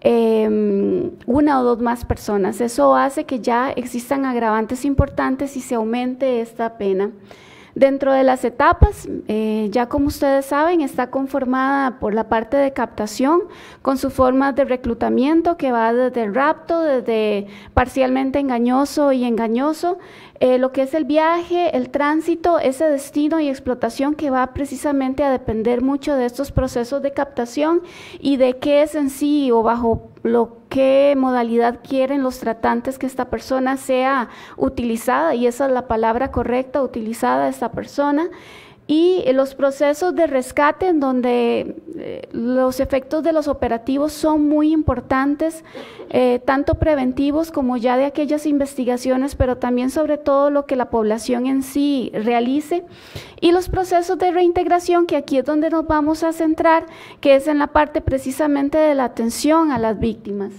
eh, una o dos más personas. Eso hace que ya existan agravantes importantes y se aumente esta pena. Dentro de las etapas, eh, ya como ustedes saben, está conformada por la parte de captación, con sus formas de reclutamiento, que va desde el rapto, desde parcialmente engañoso y engañoso, eh, lo que es el viaje, el tránsito, ese destino y explotación, que va precisamente a depender mucho de estos procesos de captación y de qué es en sí o bajo lo qué modalidad quieren los tratantes que esta persona sea utilizada, y esa es la palabra correcta, utilizada esta persona. Y los procesos de rescate, en donde eh, los efectos de los operativos son muy importantes, eh, tanto preventivos como ya de aquellas investigaciones, pero también sobre todo lo que la población en sí realice. Y los procesos de reintegración, que aquí es donde nos vamos a centrar, que es en la parte precisamente de la atención a las víctimas.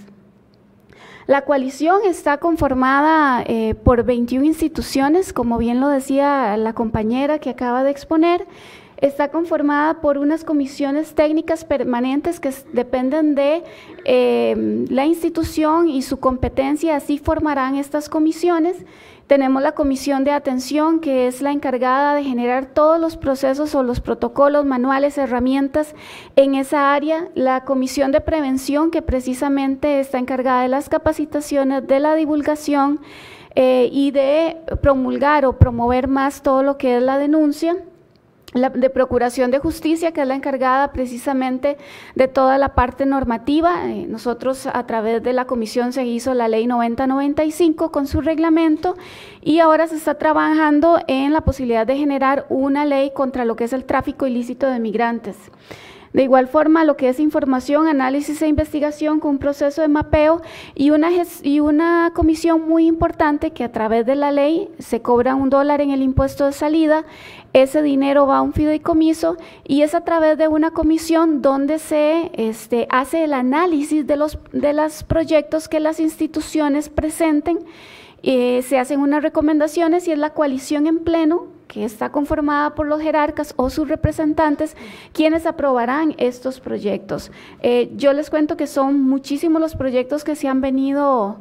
La coalición está conformada eh, por veintiuna instituciones, como bien lo decía la compañera que acaba de exponer. Está conformada por unas comisiones técnicas permanentes que dependen de eh, la institución y su competencia, así formarán estas comisiones. Tenemos la comisión de atención, que es la encargada de generar todos los procesos o los protocolos, manuales, herramientas en esa área. La comisión de prevención, que precisamente está encargada de las capacitaciones, de la divulgación eh, y de promulgar o promover más todo lo que es la denuncia. La de Procuración de Justicia, que es la encargada precisamente de toda la parte normativa. Eh, nosotros a través de la comisión se hizo la ley noventa noventa y cinco con su reglamento, y ahora se está trabajando en la posibilidad de generar una ley contra lo que es el tráfico ilícito de migrantes. De igual forma, lo que es información, análisis e investigación con un proceso de mapeo y una, y una comisión muy importante que a través de la ley se cobra un dólar en el impuesto de salida, ese dinero va a un fideicomiso y es a través de una comisión donde se este, hace el análisis de los de los proyectos que las instituciones presenten, eh, se hacen unas recomendaciones y es la coalición en pleno, que está conformada por los jerarcas o sus representantes, quienes aprobarán estos proyectos. Eh, yo les cuento que son muchísimos los proyectos que se han venido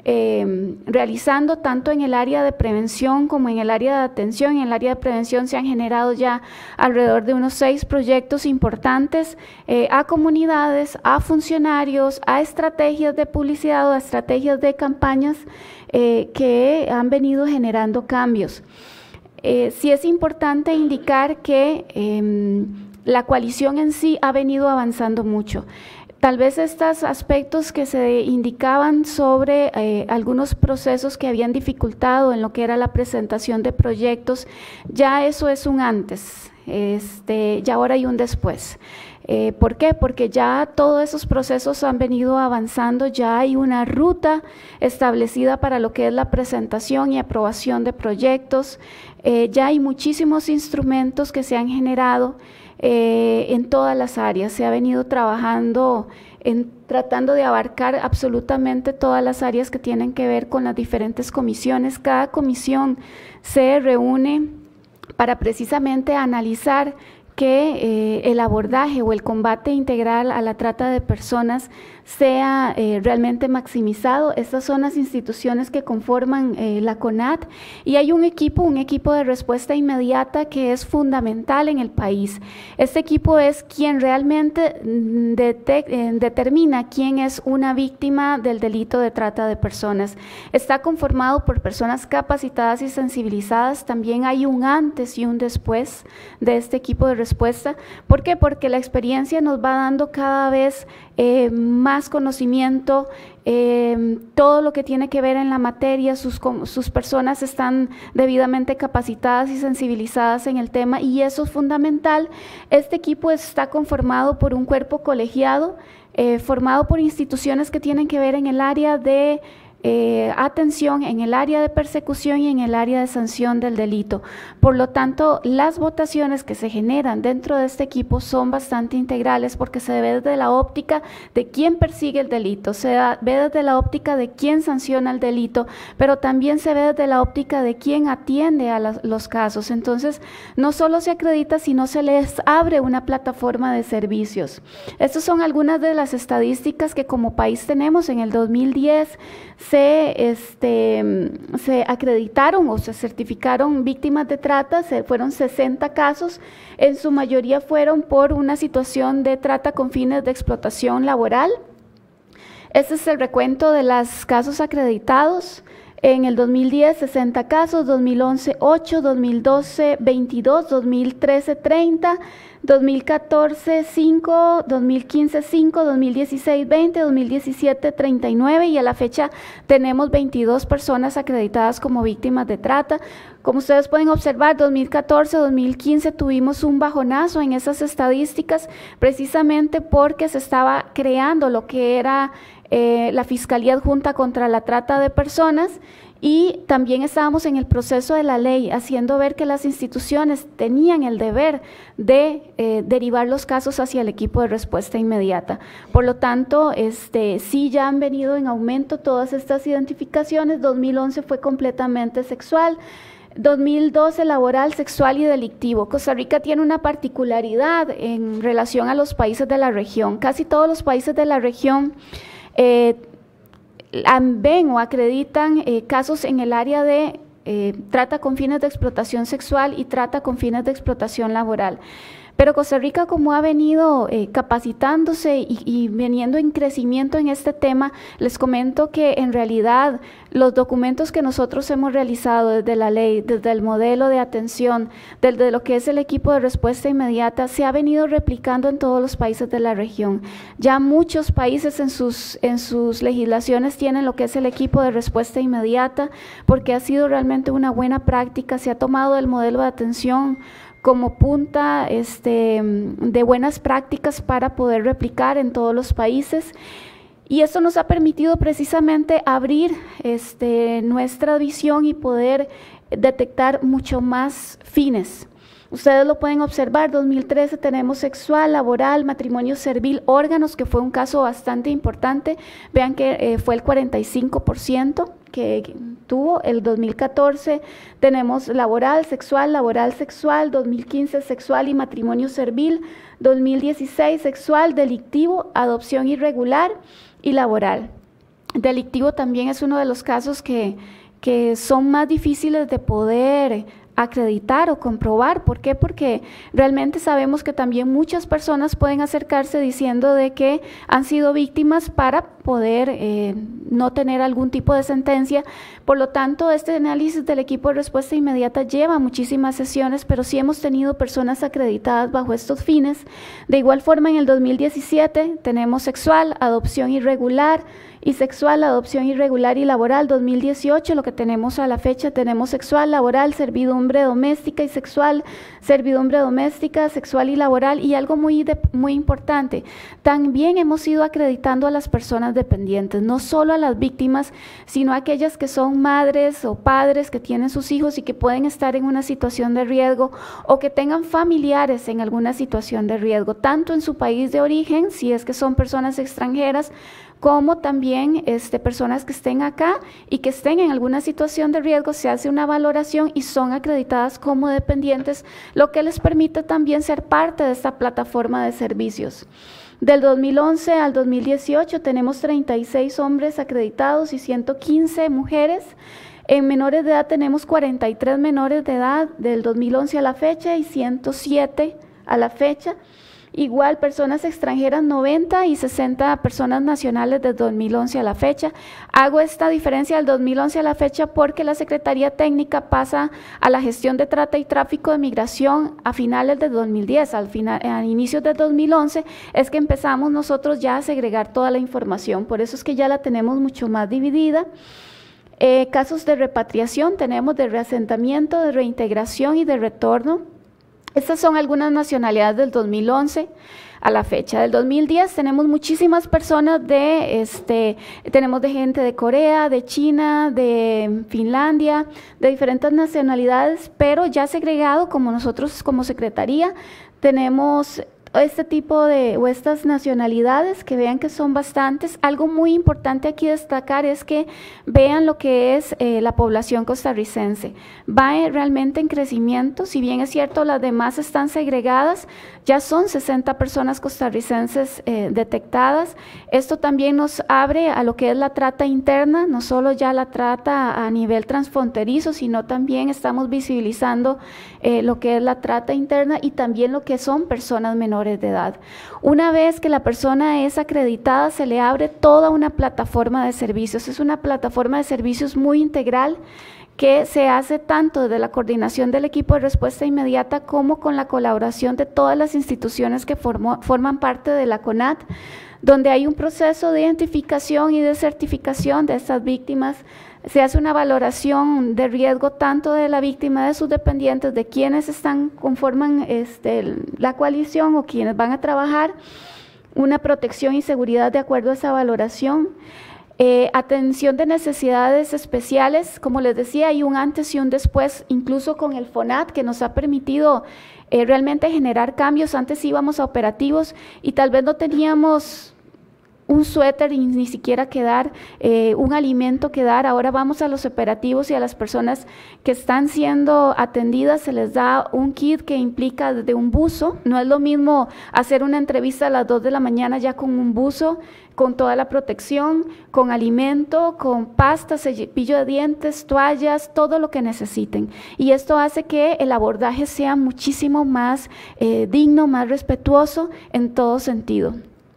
eh, realizando, tanto en el área de prevención como en el área de atención. En el área de prevención se han generado ya alrededor de unos seis proyectos importantes eh, a comunidades, a funcionarios, a estrategias de publicidad o a estrategias de campañas eh, que han venido generando cambios. Eh, sí es importante indicar que eh, la coalición en sí ha venido avanzando mucho. Tal vez estos aspectos que se indicaban sobre eh, algunos procesos que habían dificultado en lo que era la presentación de proyectos, ya eso es un antes, este, ya ahora hay un después. Eh, ¿Por qué? Porque ya todos esos procesos han venido avanzando, ya hay una ruta establecida para lo que es la presentación y aprobación de proyectos, eh, ya hay muchísimos instrumentos que se han generado eh, en todas las áreas, se ha venido trabajando en tratando de abarcar absolutamente todas las áreas que tienen que ver con las diferentes comisiones. Cada comisión se reúne para precisamente analizar que eh, el abordaje o el combate integral a la trata de personas sea eh, realmente maximizado. Estas son las instituciones que conforman eh, la CONAT y hay un equipo, un equipo de respuesta inmediata que es fundamental en el país. Este equipo es quien realmente eh, determina quién es una víctima del delito de trata de personas. Está conformado por personas capacitadas y sensibilizadas. También hay un antes y un después de este equipo de respuesta. ¿Por qué? Porque la experiencia nos va dando cada vez eh, más conocimiento, eh, todo lo que tiene que ver en la materia, sus, sus personas están debidamente capacitadas y sensibilizadas en el tema y eso es fundamental. Este equipo está conformado por un cuerpo colegiado, eh, formado por instituciones que tienen que ver en el área de Eh, atención, en el área de persecución y en el área de sanción del delito. Por lo tanto, las votaciones que se generan dentro de este equipo son bastante integrales porque se ve desde la óptica de quién persigue el delito, se ve desde la óptica de quién sanciona el delito, pero también se ve desde la óptica de quién atiende a las, los casos. Entonces, no solo se acredita, sino se les abre una plataforma de servicios. Estas son algunas de las estadísticas que como país tenemos. En el dos mil diez Se, este, se acreditaron o se certificaron víctimas de trata, se, fueron sesenta casos, en su mayoría fueron por una situación de trata con fines de explotación laboral. Este es el recuento de los casos acreditados. En el dos mil diez, sesenta casos, dos mil once, ocho, dos mil doce, veintidós, dos mil trece, treinta, dos mil catorce, cinco, dos mil quince, cinco, dos mil dieciséis, veinte, dos mil diecisiete, treinta y nueve y a la fecha tenemos veintidós personas acreditadas como víctimas de trata. Como ustedes pueden observar, dos mil catorce, dos mil quince tuvimos un bajonazo en esas estadísticas precisamente porque se estaba creando lo que era eh, la Fiscalía Adjunta contra la Trata de Personas y también estábamos en el proceso de la ley, haciendo ver que las instituciones tenían el deber de eh, derivar los casos hacia el equipo de respuesta inmediata. Por lo tanto, este, sí ya han venido en aumento todas estas identificaciones. dos mil once fue completamente sexual, dos mil doce laboral, sexual y delictivo. Costa Rica tiene una particularidad en relación a los países de la región. Casi todos los países de la región eh, ven o acreditan eh, casos en el área de eh, trata con fines de explotación sexual y trata con fines de explotación laboral. Pero Costa Rica, como ha venido eh, capacitándose y, y veniendo en crecimiento en este tema, les comento que en realidad los documentos que nosotros hemos realizado desde la ley, desde el modelo de atención, desde lo que es el equipo de respuesta inmediata, se ha venido replicando en todos los países de la región. Ya muchos países en sus, en sus legislaciones tienen lo que es el equipo de respuesta inmediata, porque ha sido realmente una buena práctica, se ha tomado el modelo de atención como punta este, de buenas prácticas para poder replicar en todos los países. Y esto nos ha permitido precisamente abrir este, nuestra visión y poder detectar mucho más fines. Ustedes lo pueden observar, dos mil trece tenemos sexual, laboral, matrimonio servil, órganos, que fue un caso bastante importante. Vean que eh, fue el cuarenta y cinco por ciento que tuvo. El dos mil catorce tenemos laboral, sexual, laboral, sexual, dos mil quince sexual y matrimonio servil, dos mil dieciséis sexual, delictivo, adopción irregular y laboral. Delictivo también es uno de los casos que, que son más difíciles de poder acreditar o comprobar. ¿Por qué? Porque realmente sabemos que también muchas personas pueden acercarse diciendo de que han sido víctimas para poder eh, no tener algún tipo de sentencia. Por lo tanto, este análisis del equipo de respuesta inmediata lleva muchísimas sesiones, pero sí hemos tenido personas acreditadas bajo estos fines. De igual forma, en el dos mil diecisiete tenemos sexual, adopción irregular y sexual, adopción irregular y laboral. Dos mil dieciocho, lo que tenemos a la fecha, tenemos sexual, laboral, servidumbre doméstica y sexual, servidumbre doméstica, sexual y laboral. Y algo muy, de, muy importante, también hemos ido acreditando a las personas dependientes, no solo a las víctimas, sino a aquellas que son madres o padres que tienen sus hijos y que pueden estar en una situación de riesgo o que tengan familiares en alguna situación de riesgo, tanto en su país de origen, si es que son personas extranjeras, como también este, personas que estén acá y que estén en alguna situación de riesgo. Se hace una valoración y son acreditadas como dependientes, lo que les permite también ser parte de esta plataforma de servicios. Del dos mil once al dos mil dieciocho tenemos treinta y seis hombres acreditados y ciento quince mujeres. En menores de edad tenemos cuarenta y tres menores de edad del dos mil once a la fecha y ciento siete a la fecha. Igual personas extranjeras noventa y sesenta personas nacionales desde dos mil once a la fecha. Hago esta diferencia del dos mil once a la fecha porque la Secretaría Técnica pasa a la gestión de trata y tráfico de migración a finales de dos mil diez, al final, a inicios de dos mil once es que empezamos nosotros ya a segregar toda la información, por eso es que ya la tenemos mucho más dividida. Eh, casos de repatriación tenemos de reasentamiento, de reintegración y de retorno. Estas son algunas nacionalidades del dos mil once a la fecha. Del dos mil diez tenemos muchísimas personas de, este, tenemos de gente de Corea, de China, de Finlandia, de diferentes nacionalidades, pero ya segregado como nosotros como Secretaría tenemos este tipo de, o estas nacionalidades, que vean que son bastantes. Algo muy importante aquí destacar es que vean lo que es eh, la población costarricense. Va eh, realmente en crecimiento, si bien es cierto las demás están segregadas, ya son sesenta personas costarricenses eh, detectadas. Esto también nos abre a lo que es la trata interna, no solo ya la trata a nivel transfronterizo, sino también estamos visibilizando eh, lo que es la trata interna y también lo que son personas menores de edad. Una vez que la persona es acreditada, se le abre toda una plataforma de servicios. Es una plataforma de servicios muy integral que se hace tanto desde la coordinación del equipo de respuesta inmediata como con la colaboración de todas las instituciones que formó, forman parte de la CONAT, donde hay un proceso de identificación y de certificación de estas víctimas. Se hace una valoración de riesgo tanto de la víctima, de sus dependientes, de quienes están, conforman este, la coalición o quienes van a trabajar, una protección y seguridad de acuerdo a esa valoración. Eh, atención de necesidades especiales, como les decía, hay un antes y un después, incluso con el FONAT, que nos ha permitido eh, realmente generar cambios. Antes íbamos a operativos y tal vez no teníamos un suéter y ni siquiera que dar, eh, un alimento que dar. Ahora vamos a los operativos y a las personas que están siendo atendidas se les da un kit que implica desde un buzo. No es lo mismo hacer una entrevista a las dos de la mañana ya con un buzo, con toda la protección, con alimento, con pasta, cepillo de dientes, toallas, todo lo que necesiten. Y esto hace que el abordaje sea muchísimo más eh, digno, más respetuoso en todo sentido.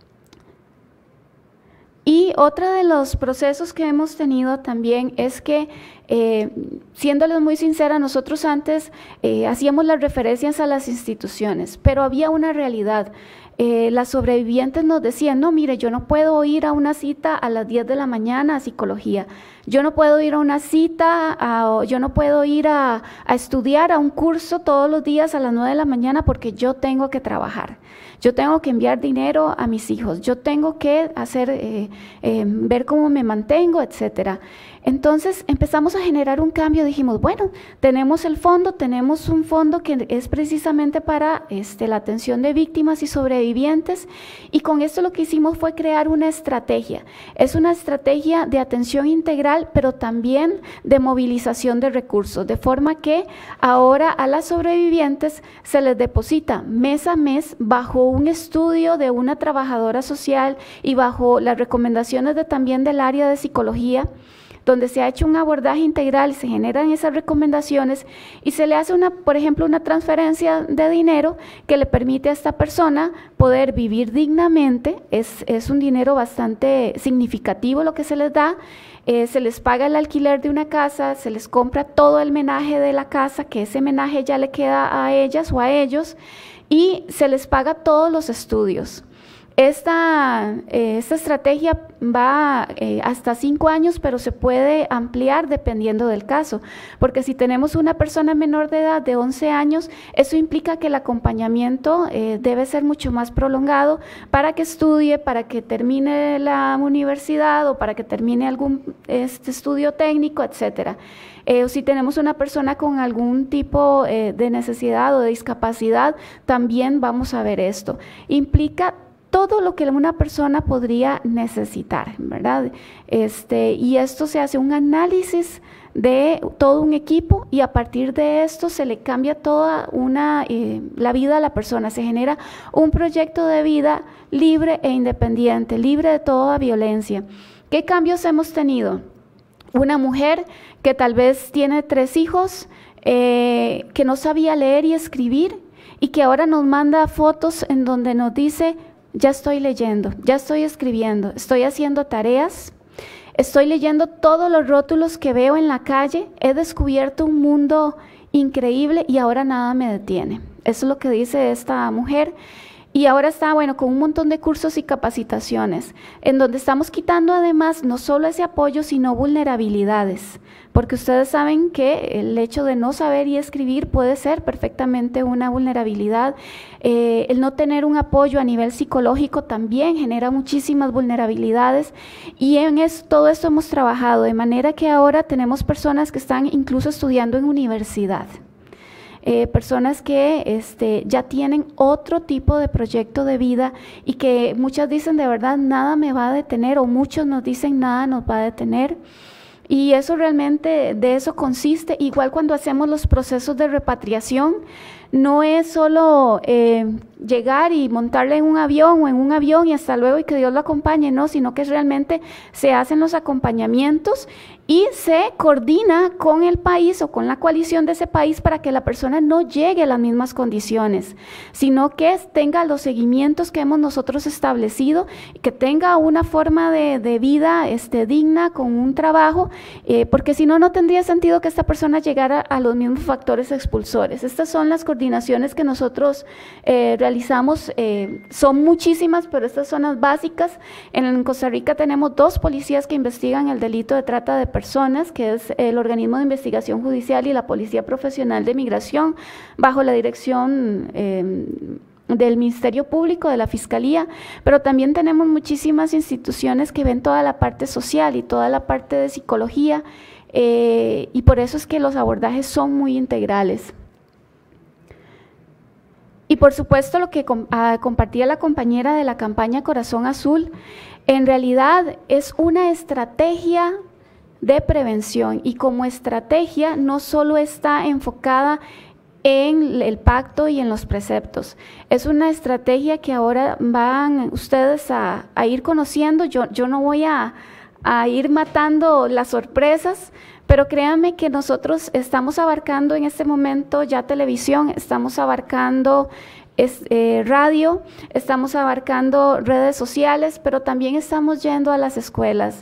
Y otro de los procesos que hemos tenido también es que, eh, siéndoles muy sincera, nosotros antes eh, hacíamos las referencias a las instituciones, pero había una realidad. eh, las sobrevivientes nos decían, no, mire, yo no puedo ir a una cita a las diez de la mañana a psicología, yo no puedo ir a una cita, a, yo no puedo ir a, a estudiar a un curso todos los días a las nueve de la mañana porque yo tengo que trabajar, yo tengo que enviar dinero a mis hijos, yo tengo que hacer, eh, eh, ver cómo me mantengo, etcétera. Entonces empezamos a generar un cambio, dijimos, bueno, tenemos el fondo, tenemos un fondo que es precisamente para este, la atención de víctimas y sobrevivientes, y con esto lo que hicimos fue crear una estrategia. Es una estrategia de atención integral, pero también de movilización de recursos, de forma que ahora a las sobrevivientes se les deposita mes a mes bajo un estudio de una trabajadora social y bajo las recomendaciones de, también del área de psicología, donde se ha hecho un abordaje integral, se generan esas recomendaciones y se le hace, una, por ejemplo, una transferencia de dinero que le permite a esta persona poder vivir dignamente. Es, es un dinero bastante significativo lo que se les da. Eh, se les paga el alquiler de una casa, se les compra todo el menaje de la casa, que ese menaje ya le queda a ellas o a ellos, y se les paga todos los estudios. Esta, eh, esta estrategia va eh, hasta cinco años, pero se puede ampliar dependiendo del caso, porque si tenemos una persona menor de edad de once años, eso implica que el acompañamiento eh, debe ser mucho más prolongado para que estudie, para que termine la universidad o para que termine algún este, estudio técnico, etcétera. Eh, o si tenemos una persona con algún tipo eh, de necesidad o de discapacidad, también vamos a ver esto. Implica todo lo que una persona podría necesitar, ¿verdad? Este, y esto se hace un análisis de todo un equipo y a partir de esto se le cambia toda una, eh, la vida a la persona, se genera un proyecto de vida libre e independiente, libre de toda violencia. ¿Qué cambios hemos tenido? Una mujer que tal vez tiene tres hijos, eh, que no sabía leer y escribir y que ahora nos manda fotos en donde nos dice, ya estoy leyendo, ya estoy escribiendo, estoy haciendo tareas, estoy leyendo todos los rótulos que veo en la calle, he descubierto un mundo increíble y ahora nada me detiene. Eso es lo que dice esta mujer. Y ahora está, bueno, con un montón de cursos y capacitaciones, en donde estamos quitando además no solo ese apoyo, sino vulnerabilidades, porque ustedes saben que el hecho de no saber y escribir puede ser perfectamente una vulnerabilidad. Eh, el no tener un apoyo a nivel psicológico también genera muchísimas vulnerabilidades, y en eso, todo esto hemos trabajado, de manera que ahora tenemos personas que están incluso estudiando en universidad. Eh, personas que este, ya tienen otro tipo de proyecto de vida y que muchas dicen de verdad nada me va a detener, o muchos nos dicen nada nos va a detener. Y eso realmente, de eso consiste. Igual cuando hacemos los procesos de repatriación, no es solo eh, llegar y montarle en un avión o en un avión y hasta luego y que Dios lo acompañe, no, sino que realmente se hacen los acompañamientos y se coordina con el país o con la coalición de ese país para que la persona no llegue a las mismas condiciones, sino que tenga los seguimientos que hemos nosotros establecido, que tenga una forma de, de vida este, digna, con un trabajo, eh, porque si no, no tendría sentido que esta persona llegara a los mismos factores expulsores. Estas son las coordinaciones que nosotros eh, realizamos, eh, son muchísimas, pero estas son las básicas. En Costa Rica tenemos dos policías que investigan el delito de trata de personas, que es el Organismo de Investigación Judicial y la Policía Profesional de Migración, bajo la dirección eh, del Ministerio Público, de la Fiscalía, pero también tenemos muchísimas instituciones que ven toda la parte social y toda la parte de psicología, eh, y por eso es que los abordajes son muy integrales. Y por supuesto lo que com ah, compartía la compañera de la campaña Corazón Azul, en realidad es una estrategia de prevención, y como estrategia no solo está enfocada en el pacto y en los preceptos, es una estrategia que ahora van ustedes a, a ir conociendo. Yo, yo no voy a, a ir matando las sorpresas, pero créanme que nosotros estamos abarcando en este momento ya televisión, estamos abarcando es, eh, radio, estamos abarcando redes sociales, pero también estamos yendo a las escuelas.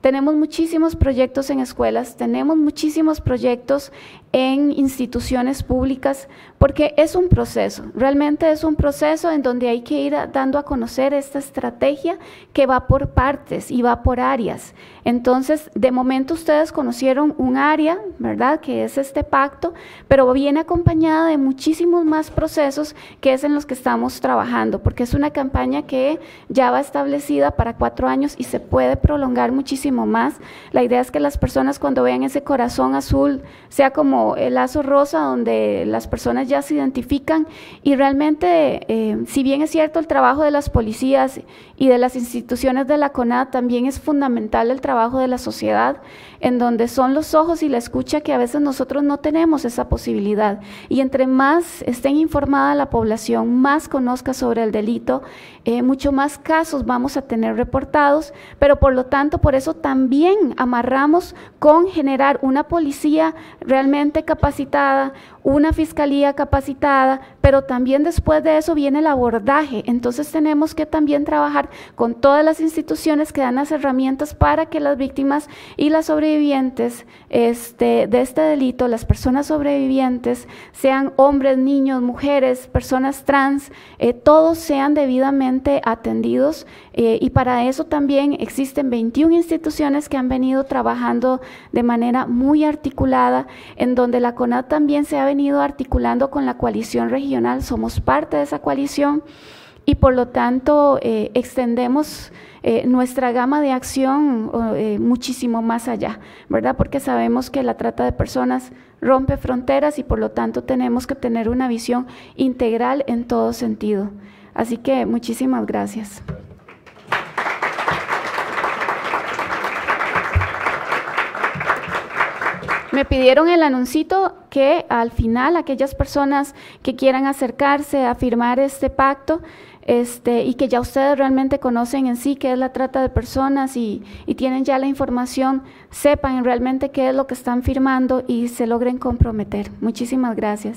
tenemos muchísimos proyectos en escuelas, tenemos muchísimos proyectos en instituciones públicas, porque es un proceso, realmente es un proceso en donde hay que ir dando a conocer esta estrategia que va por partes y va por áreas. Entonces, de momento ustedes conocieron un área, ¿verdad?, que es este pacto, pero viene acompañada de muchísimos más procesos que es en los que estamos trabajando, porque es una campaña que ya va establecida para cuatro años y se puede prolongar muchísimo más. La idea es que las personas cuando vean ese corazón azul sea como el lazo rosa, donde las personas ya se identifican y realmente, eh, si bien es cierto el trabajo de las policías y de las instituciones de la CONAD, también es fundamental el trabajo de la sociedad, en donde son los ojos y la escucha que a veces nosotros no tenemos esa posibilidad. Y entre más estén informada la población, más conozca sobre el delito, eh, mucho más casos vamos a tener reportados, pero por lo tanto, por eso también amarramos con generar una policía realmente capacitada, una fiscalía capacitada, pero también después de eso viene el abordaje. Entonces tenemos que también trabajar con todas las instituciones que dan las herramientas para que las víctimas y las sobrevivientes este, de este delito, las personas sobrevivientes, sean hombres, niños, mujeres, personas trans, eh, todos sean debidamente atendidos, eh, y para eso también existen veintiuna instituciones que han venido trabajando de manera muy articulada, en donde la CONAD también se ha venido articulando con la coalición regional, somos parte de esa coalición y por lo tanto eh, extendemos eh, nuestra gama de acción eh, muchísimo más allá, ¿verdad? Porque sabemos que la trata de personas rompe fronteras y por lo tanto tenemos que tener una visión integral en todo sentido. Así que muchísimas gracias. Me pidieron el anuncito que al final aquellas personas que quieran acercarse a firmar este pacto este, y que ya ustedes realmente conocen en sí qué es la trata de personas y, y tienen ya la información, sepan realmente qué es lo que están firmando y se logren comprometer. Muchísimas gracias.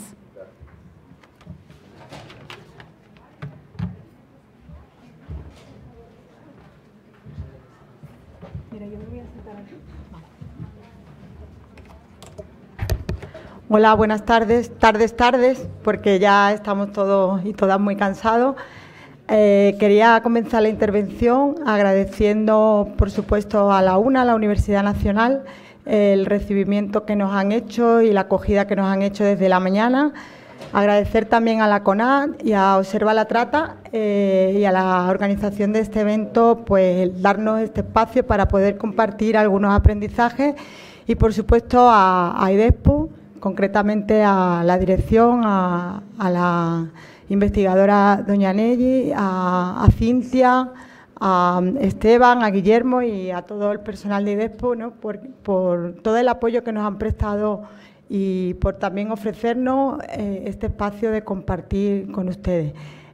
Hola, buenas tardes, tardes, tardes, porque ya estamos todos y todas muy cansados. Eh, quería comenzar la intervención agradeciendo, por supuesto, a la UNA, a la Universidad Nacional, el recibimiento que nos han hecho y la acogida que nos han hecho desde la mañana. Agradecer también a la CONAD y a Observa la Trata eh, y a la organización de este evento, pues darnos este espacio para poder compartir algunos aprendizajes y, por supuesto, a, a IDESPU, concretamente a la dirección, a, a la investigadora doña Nelly, a, a Cintia, a Esteban, a Guillermo y a todo el personal de IDESPU, ¿no? por, por todo el apoyo que nos han prestado y por también ofrecernos eh, este espacio de compartir con ustedes.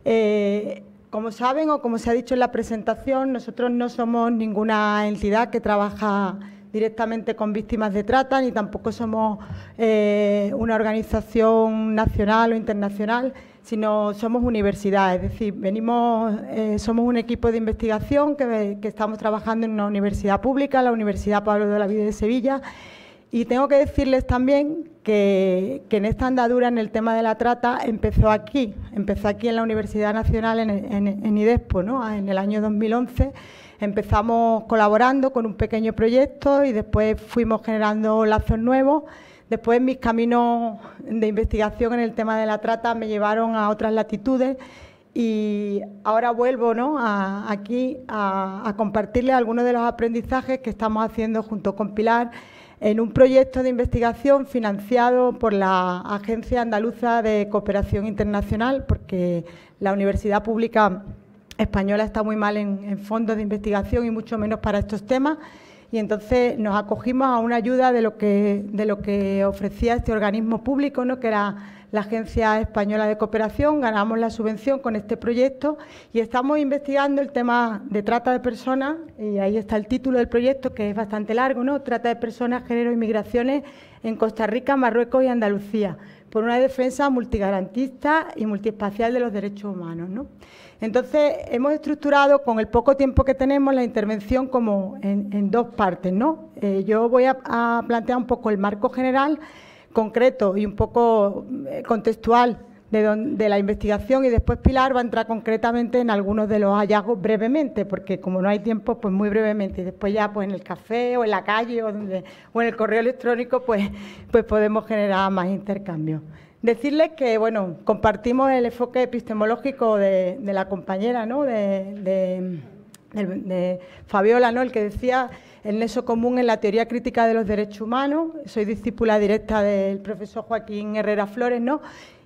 Eh, como saben o como se ha dicho en la presentación, nosotros no somos ninguna entidad que trabaja directamente con víctimas de trata, ni tampoco somos eh, una organización nacional o internacional, sino somos universidad, es decir, venimos, eh, somos un equipo de investigación que, que estamos trabajando en una universidad pública, la Universidad Pablo de Olavide de Sevilla, y tengo que decirles también que, que en esta andadura en el tema de la trata empezó aquí, empezó aquí en la Universidad Nacional, en, en, en IDESPU, ¿no? En el año dos mil once, empezamos colaborando con un pequeño proyecto y después fuimos generando lazos nuevos. Después mis caminos de investigación en el tema de la trata me llevaron a otras latitudes y ahora vuelvo, ¿no? a, aquí a, a compartirles algunos de los aprendizajes que estamos haciendo junto con Pilar en un proyecto de investigación financiado por la Agencia Andaluza de Cooperación Internacional, porque la Universidad Pública Española está muy mal en, en fondos de investigación y mucho menos para estos temas, y entonces nos acogimos a una ayuda de lo que, de lo que ofrecía este organismo público, ¿no? que era la Agencia Española de Cooperación. Ganamos la subvención con este proyecto y estamos investigando el tema de trata de personas, y ahí está el título del proyecto, que es bastante largo, ¿no? Trata de personas, género y migraciones en Costa Rica, Marruecos y Andalucía. por una defensa multigarantista y multiespacial de los derechos humanos, ¿no? Entonces, hemos estructurado con el poco tiempo que tenemos la intervención como en, en dos partes, ¿no? Eh, yo voy a, a plantear un poco el marco general, concreto y un poco eh, contextual de, don, de la investigación, y después Pilar va a entrar concretamente en algunos de los hallazgos brevemente, porque como no hay tiempo, pues muy brevemente, y después ya pues en el café o en la calle o, donde, o en el correo electrónico pues, pues podemos generar más intercambios. Decirles que, bueno, compartimos el enfoque epistemológico de, de la compañera, ¿no?, de, de, de, de Fabiola, ¿no?, el que decía el nexo común en la teoría crítica de los derechos humanos. Soy discípula directa del profesor Joaquín Herrera Flores, ¿no?,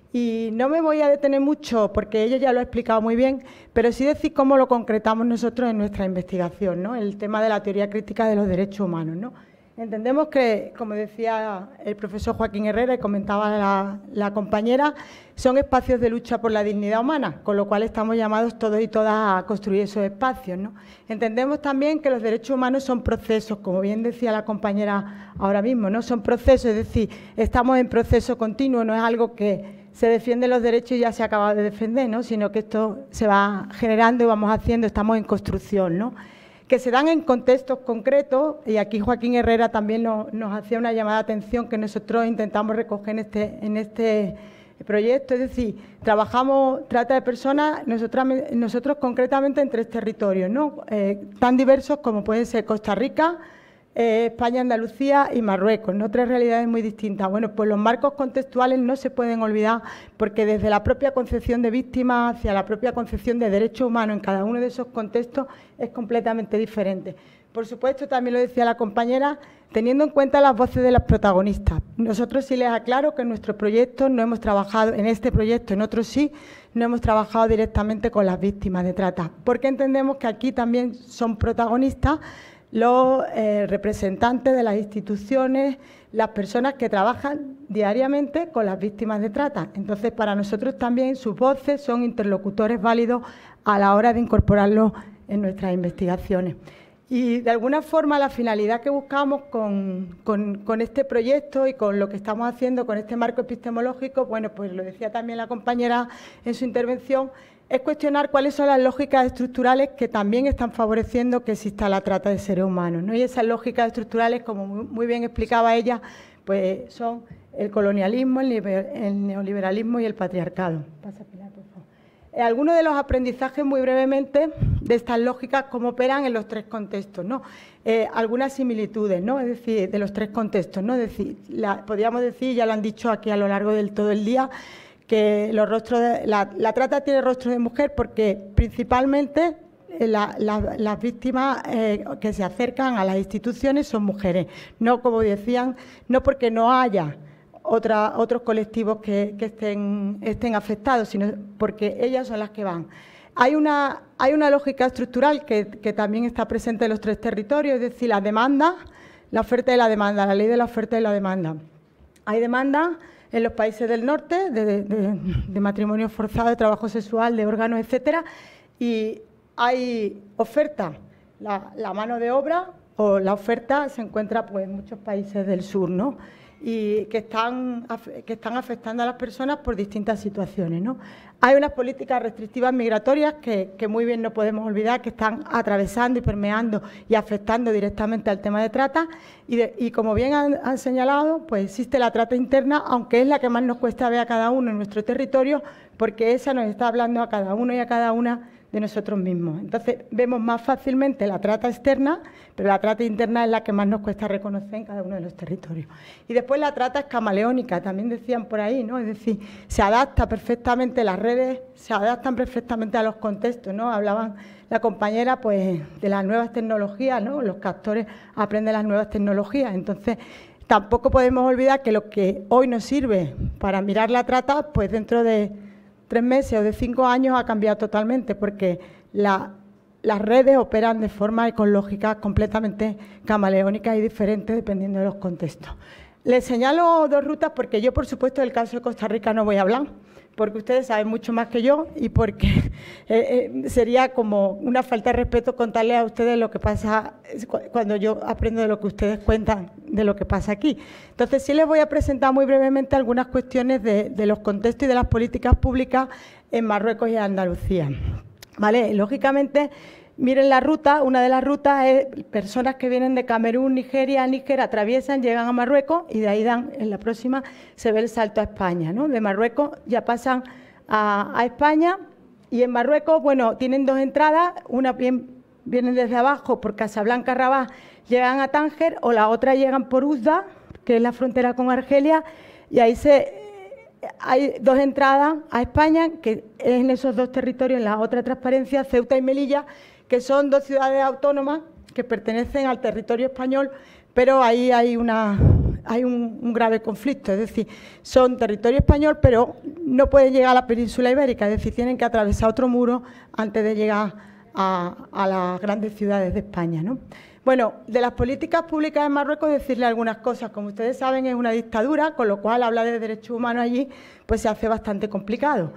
y no me voy a detener mucho porque ella ya lo ha explicado muy bien, pero sí decir cómo lo concretamos nosotros en nuestra investigación, ¿no?, el tema de la teoría crítica de los derechos humanos, ¿no? Entendemos que, como decía el profesor Joaquín Herrera y comentaba la, la compañera, son espacios de lucha por la dignidad humana, con lo cual estamos llamados todos y todas a construir esos espacios, ¿no? Entendemos también que los derechos humanos son procesos, como bien decía la compañera ahora mismo, ¿no? Son procesos, es decir, estamos en proceso continuo, no es algo que se defiende los derechos y ya se acaba de defender, ¿no?, sino que esto se va generando y vamos haciendo, estamos en construcción, ¿no?, que se dan en contextos concretos, y aquí Joaquín Herrera también nos, nos hacía una llamada de atención que nosotros intentamos recoger en este, en este proyecto, es decir, trabajamos trata de personas, nosotros, nosotros concretamente en tres territorios, ¿no?, eh, tan diversos como pueden ser Costa Rica, Eh, España, Andalucía y Marruecos, ¿no?, tres realidades muy distintas. Bueno, pues los marcos contextuales no se pueden olvidar, porque desde la propia concepción de víctimas hacia la propia concepción de derechos humanos en cada uno de esos contextos es completamente diferente. Por supuesto, también lo decía la compañera, teniendo en cuenta las voces de los protagonistas. Nosotros sí les aclaro que en nuestros proyectos no hemos trabajado, en este proyecto, en otros sí, no hemos trabajado directamente con las víctimas de trata, porque entendemos que aquí también son protagonistas los eh, representantes de las instituciones, las personas que trabajan diariamente con las víctimas de trata. Entonces, para nosotros también sus voces son interlocutores válidos a la hora de incorporarlos en nuestras investigaciones. Y, de alguna forma, la finalidad que buscamos con, con, con este proyecto y con lo que estamos haciendo con este marco epistemológico, bueno, pues lo decía también la compañera en su intervención, es cuestionar cuáles son las lógicas estructurales que también están favoreciendo que exista la trata de seres humanos, ¿no? Y esas lógicas estructurales, como muy bien explicaba ella, pues son el colonialismo, el neoliberalismo y el patriarcado. Pasa, Pilar, por favor. Eh, algunos de los aprendizajes, muy brevemente, de estas lógicas, cómo operan en los tres contextos, ¿no? Eh, algunas similitudes, ¿no?, es decir, de los tres contextos, ¿no? Es decir, la, podríamos decir, ya lo han dicho aquí a lo largo del todo el día, que los rostros de, la, la trata tiene rostro de mujer porque principalmente la, la, las víctimas eh, que se acercan a las instituciones son mujeres, no, como decían, no porque no haya otra, otros colectivos que, que estén, estén afectados, sino porque ellas son las que van. Hay una, hay una lógica estructural que, que también está presente en los tres territorios, es decir, la demanda, la oferta y la demanda, la ley de la oferta y la demanda. Hay demanda en los países del norte, de, de, de, de matrimonio forzado, de trabajo sexual, de órganos, etcétera, y hay oferta, la, la mano de obra o la oferta se encuentra pues, en muchos países del sur, ¿no?, y que están, que están afectando a las personas por distintas situaciones, ¿no? Hay unas políticas restrictivas migratorias que, que muy bien no podemos olvidar, que están atravesando y permeando y afectando directamente al tema de trata, y, de, y como bien han, han señalado, pues existe la trata interna, aunque es la que más nos cuesta ver a cada uno en nuestro territorio, porque esa nos está hablando a cada uno y a cada una de nosotros mismos. Entonces, vemos más fácilmente la trata externa, pero la trata interna es la que más nos cuesta reconocer en cada uno de los territorios. Y después la trata es camaleónica, también decían por ahí, ¿no? Es decir, se adapta perfectamente, las redes se adaptan perfectamente a los contextos, ¿no? Hablaban la compañera, pues, de las nuevas tecnologías, ¿no? Los captores aprenden las nuevas tecnologías. Entonces, tampoco podemos olvidar que lo que hoy nos sirve para mirar la trata, pues dentro de tres meses o de cinco años ha cambiado totalmente, porque la, las redes operan de forma ecológica completamente camaleónica y diferente dependiendo de los contextos. Les señalo dos rutas porque yo, por supuesto, del caso de Costa Rica no voy a hablar, porque ustedes saben mucho más que yo y porque eh, eh, sería como una falta de respeto contarles a ustedes lo que pasa cuando yo aprendo de lo que ustedes cuentan, de lo que pasa aquí. Entonces, sí les voy a presentar muy brevemente algunas cuestiones de, de los contextos y de las políticas públicas en Marruecos y en Andalucía. ¿Vale? Lógicamente, miren la ruta, una de las rutas es personas que vienen de Camerún, Nigeria, Níger, atraviesan, llegan a Marruecos y de ahí dan, en la próxima se ve el salto a España, ¿no? De Marruecos ya pasan a, a España y en Marruecos, bueno, tienen dos entradas, una bien, vienen desde abajo por Casablanca, Rabat, llegan a Tánger, o la otra llegan por Oujda, que es la frontera con Argelia, y ahí se... Hay dos entradas a España, que es en esos dos territorios, en la otra transparencia, Ceuta y Melilla, que son dos ciudades autónomas que pertenecen al territorio español, pero ahí hay, una, hay un, un grave conflicto, es decir, son territorio español, pero no pueden llegar a la península ibérica, es decir, tienen que atravesar otro muro antes de llegar a, a las grandes ciudades de España, ¿no? Bueno, de las políticas públicas en Marruecos, decirle algunas cosas. Como ustedes saben, es una dictadura, con lo cual hablar de derechos humanos allí pues se hace bastante complicado.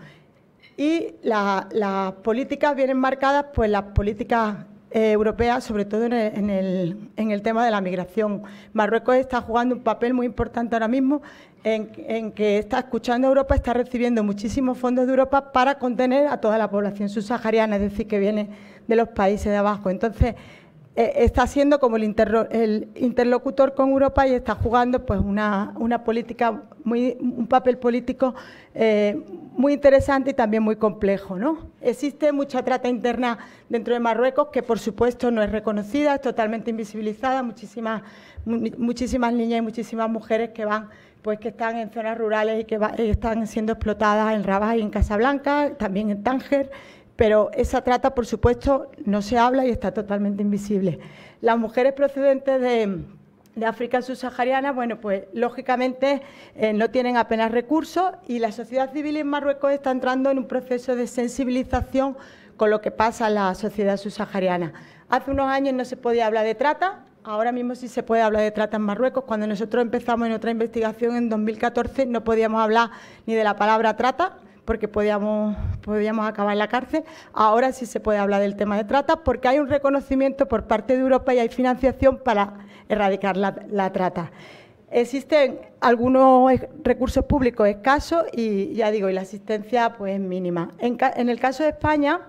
Y la, las políticas vienen marcadas, pues las políticas eh, europeas, sobre todo en el, en, el, en el tema de la migración. Marruecos está jugando un papel muy importante ahora mismo en, en que está escuchando a Europa, está recibiendo muchísimos fondos de Europa para contener a toda la población subsahariana, es decir, que viene de los países de abajo. Entonces, Eh, está siendo como el, interlo, el interlocutor con Europa y está jugando pues una, una política, muy, un papel político eh, muy interesante y también muy complejo, ¿no? Existe mucha trata interna dentro de Marruecos que, por supuesto, no es reconocida, es totalmente invisibilizada, muchísimas, muchísimas niñas y muchísimas mujeres que van, pues que están en zonas rurales y que va, están siendo explotadas en Rabat y en Casablanca, también en Tánger. Pero esa trata, por supuesto, no se habla y está totalmente invisible. Las mujeres procedentes de, de África subsahariana, bueno, pues lógicamente eh, no tienen apenas recursos y la sociedad civil en Marruecos está entrando en un proceso de sensibilización con lo que pasa en la sociedad subsahariana. Hace unos años no se podía hablar de trata, ahora mismo sí se puede hablar de trata en Marruecos. Cuando nosotros empezamos en otra investigación en dos mil catorce no podíamos hablar ni de la palabra trata, porque podíamos, podíamos acabar en la cárcel. Ahora sí se puede hablar del tema de trata porque hay un reconocimiento por parte de Europa y hay financiación para erradicar la, la trata. Existen algunos recursos públicos escasos y, ya digo, y la asistencia pues es mínima. En, en el caso de España,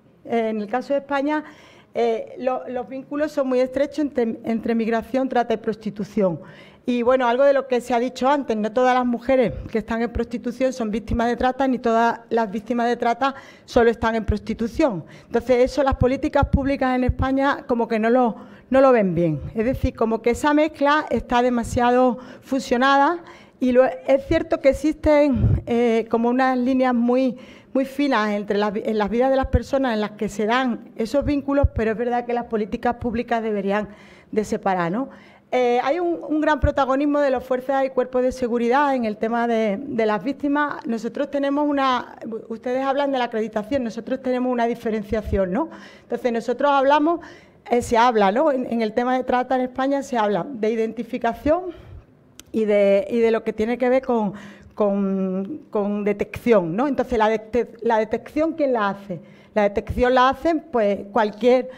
en el caso de España eh, lo, los vínculos son muy estrechos entre, entre migración, trata y prostitución. Y bueno, algo de lo que se ha dicho antes, no todas las mujeres que están en prostitución son víctimas de trata, ni todas las víctimas de trata solo están en prostitución. Entonces, eso las políticas públicas en España como que no lo, no lo ven bien. Es decir, como que esa mezcla está demasiado fusionada y lo, es cierto que existen eh, como unas líneas muy, muy finas entre las, en las vidas de las personas en las que se dan esos vínculos, pero es verdad que las políticas públicas deberían de separar, ¿no? Eh, hay un, un gran protagonismo de las fuerzas y cuerpos de seguridad en el tema de, de las víctimas. Nosotros tenemos una, ustedes hablan de la acreditación, nosotros tenemos una diferenciación, ¿no? Entonces nosotros hablamos, eh, se habla, ¿no? En, en el tema de trata en España se habla de identificación y de, y de lo que tiene que ver con, con, con detección, ¿no? Entonces la, de, la detección, ¿quién la hace? La detección la hacen pues cualquier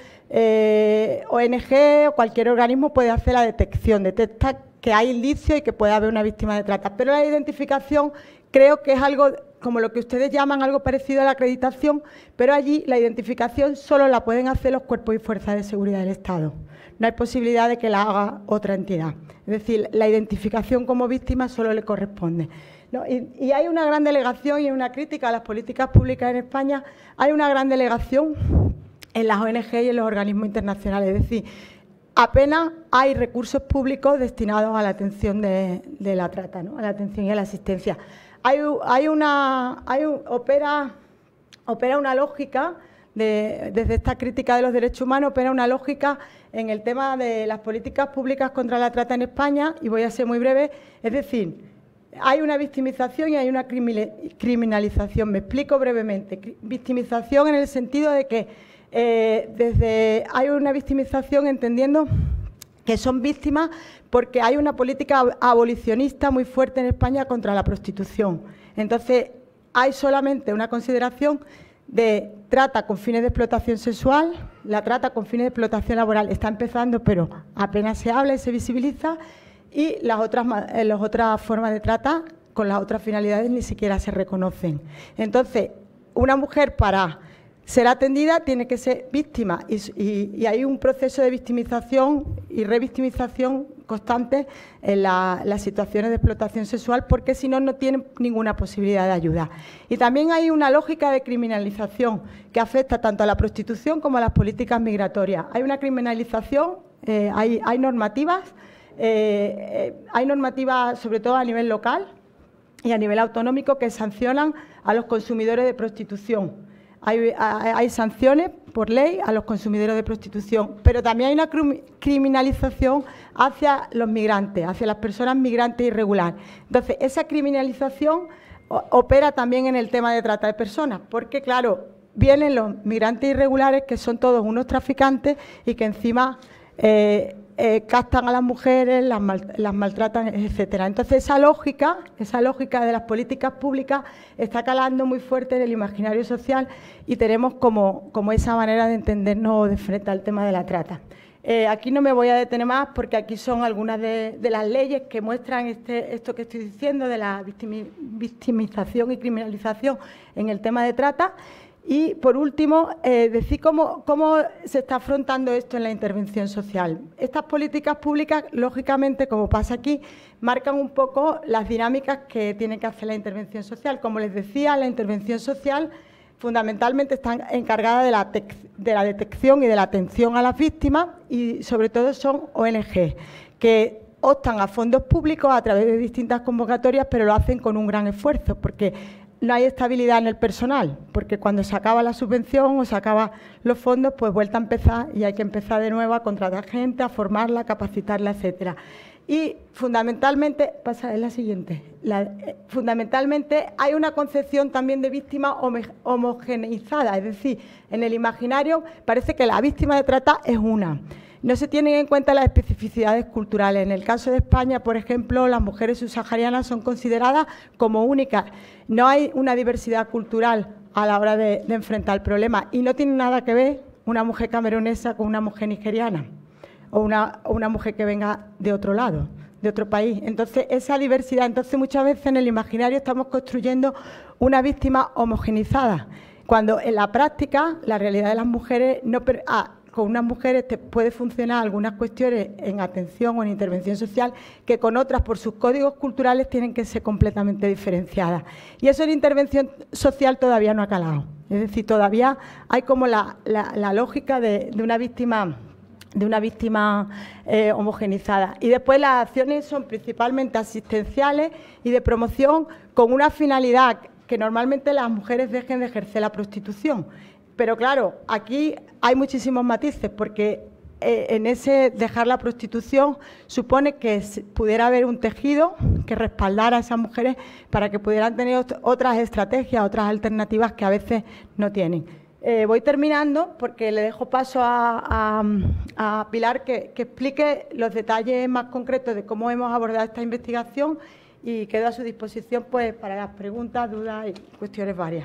Eh, O N G o cualquier organismo puede hacer la detección, detecta que hay indicios y que puede haber una víctima de trata. Pero la identificación creo que es algo como lo que ustedes llaman algo parecido a la acreditación, pero allí la identificación solo la pueden hacer los cuerpos y fuerzas de seguridad del Estado. No hay posibilidad de que la haga otra entidad. Es decir, la identificación como víctima solo le corresponde. ¿No? Y, y hay una gran delegación y una crítica a las políticas públicas en España. Hay una gran delegación en las O N G y en los organismos internacionales. Es decir, apenas hay recursos públicos destinados a la atención de, de la trata, ¿no? A la atención y a la asistencia. Hay, hay una, hay un, opera, opera una lógica, de, desde esta crítica de los derechos humanos, opera una lógica en el tema de las políticas públicas contra la trata en España, y voy a ser muy breve. Es decir, hay una victimización y hay una criminalización. Me explico brevemente. Victimización en el sentido de que Eh, desde hay una victimización entendiendo que son víctimas porque hay una política abolicionista muy fuerte en España contra la prostitución. Entonces, hay solamente una consideración de trata con fines de explotación sexual, la trata con fines de explotación laboral está empezando, pero apenas se habla y se visibiliza, y las otras, las otras formas de trata con las otras finalidades ni siquiera se reconocen. Entonces, una mujer para ser atendida tiene que ser víctima y, y, y hay un proceso de victimización y revictimización constante en la, las situaciones de explotación sexual, porque si no, no tienen ninguna posibilidad de ayuda. Y también hay una lógica de criminalización que afecta tanto a la prostitución como a las políticas migratorias. Hay una criminalización, eh, hay, hay normativas, eh, eh, hay normativas sobre todo a nivel local y a nivel autonómico que sancionan a los consumidores de prostitución. Hay, hay sanciones por ley a los consumidores de prostitución, pero también hay una criminalización hacia los migrantes, hacia las personas migrantes irregulares. Entonces, esa criminalización opera también en el tema de trata de personas, porque, claro, vienen los migrantes irregulares, que son todos unos traficantes y que encima eh, eh, captan a las mujeres, las, mal, las maltratan, etcétera. Entonces, esa lógica, esa lógica de las políticas públicas está calando muy fuerte en el imaginario social y tenemos como, como esa manera de entendernos de frente al tema de la trata. Eh, aquí no me voy a detener más porque aquí son algunas de, de las leyes que muestran este, esto que estoy diciendo de la victimización y criminalización en el tema de trata. Y, por último, eh, decir cómo, cómo se está afrontando esto en la intervención social. Estas políticas públicas, lógicamente, como pasa aquí, marcan un poco las dinámicas que tiene que hacer la intervención social. Como les decía, la intervención social fundamentalmente está encargada de la, de la detección y de la atención a las víctimas y, sobre todo, son O N G, que optan a fondos públicos a través de distintas convocatorias, pero lo hacen con un gran esfuerzo, porque no hay estabilidad en el personal, porque cuando se acaba la subvención o se acaban los fondos, pues vuelta a empezar y hay que empezar de nuevo a contratar gente, a formarla, a capacitarla, etcétera. Y fundamentalmente, pasa es la siguiente, la, eh, fundamentalmente hay una concepción también de víctima homogeneizada, es decir, en el imaginario parece que la víctima de trata es una. No se tienen en cuenta las especificidades culturales. En el caso de España, por ejemplo, las mujeres subsaharianas son consideradas como únicas. No hay una diversidad cultural a la hora de, de enfrentar el problema y no tiene nada que ver una mujer camerunesa con una mujer nigeriana o una, o una mujer que venga de otro lado, de otro país. Entonces, esa diversidad, entonces muchas veces en el imaginario estamos construyendo una víctima homogenizada, cuando en la práctica la realidad de las mujeres no... Ah, con unas mujeres te puede funcionar algunas cuestiones en atención o en intervención social que con otras, por sus códigos culturales, tienen que ser completamente diferenciadas. Y eso en intervención social todavía no ha calado. Es decir, todavía hay como la, la, la lógica de, de una víctima, de una víctima eh, homogenizada. Y después las acciones son principalmente asistenciales y de promoción con una finalidad que normalmente las mujeres dejen de ejercer la prostitución. Pero claro, aquí hay muchísimos matices porque eh, en ese dejar la prostitución supone que pudiera haber un tejido que respaldara a esas mujeres para que pudieran tener otras estrategias, otras alternativas que a veces no tienen. Eh, voy terminando porque le dejo paso a, a, a Pilar que, que explique los detalles más concretos de cómo hemos abordado esta investigación y quedo a su disposición pues, para las preguntas, dudas y cuestiones varias.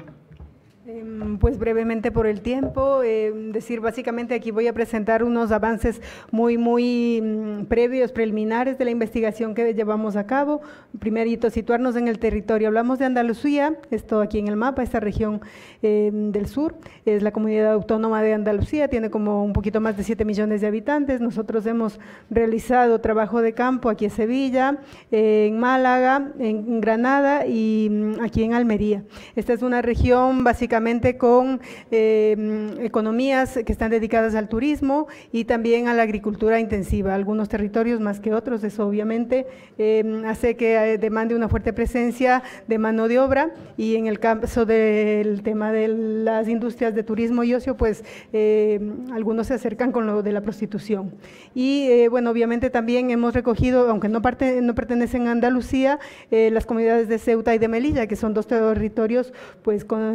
Pues brevemente por el tiempo, eh, decir básicamente aquí voy a presentar unos avances muy, muy mm, previos, preliminares de la investigación que llevamos a cabo. Primerito, situarnos en el territorio. Hablamos de Andalucía, esto aquí en el mapa, esta región eh, del sur, es la comunidad autónoma de Andalucía, tiene como un poquito más de siete millones de habitantes. Nosotros hemos realizado trabajo de campo aquí en Sevilla, eh, en Málaga, en Granada y mm, aquí en Almería. Esta es una región básicamente con eh, economías que están dedicadas al turismo y también a la agricultura intensiva, algunos territorios más que otros. Eso obviamente eh, hace que demande una fuerte presencia de mano de obra y en el caso del tema de las industrias de turismo y ocio, pues eh, algunos se acercan con lo de la prostitución. Y eh, bueno, obviamente también hemos recogido, aunque no, parte, no pertenecen a Andalucía, eh, las comunidades de Ceuta y de Melilla, que son dos territorios pues con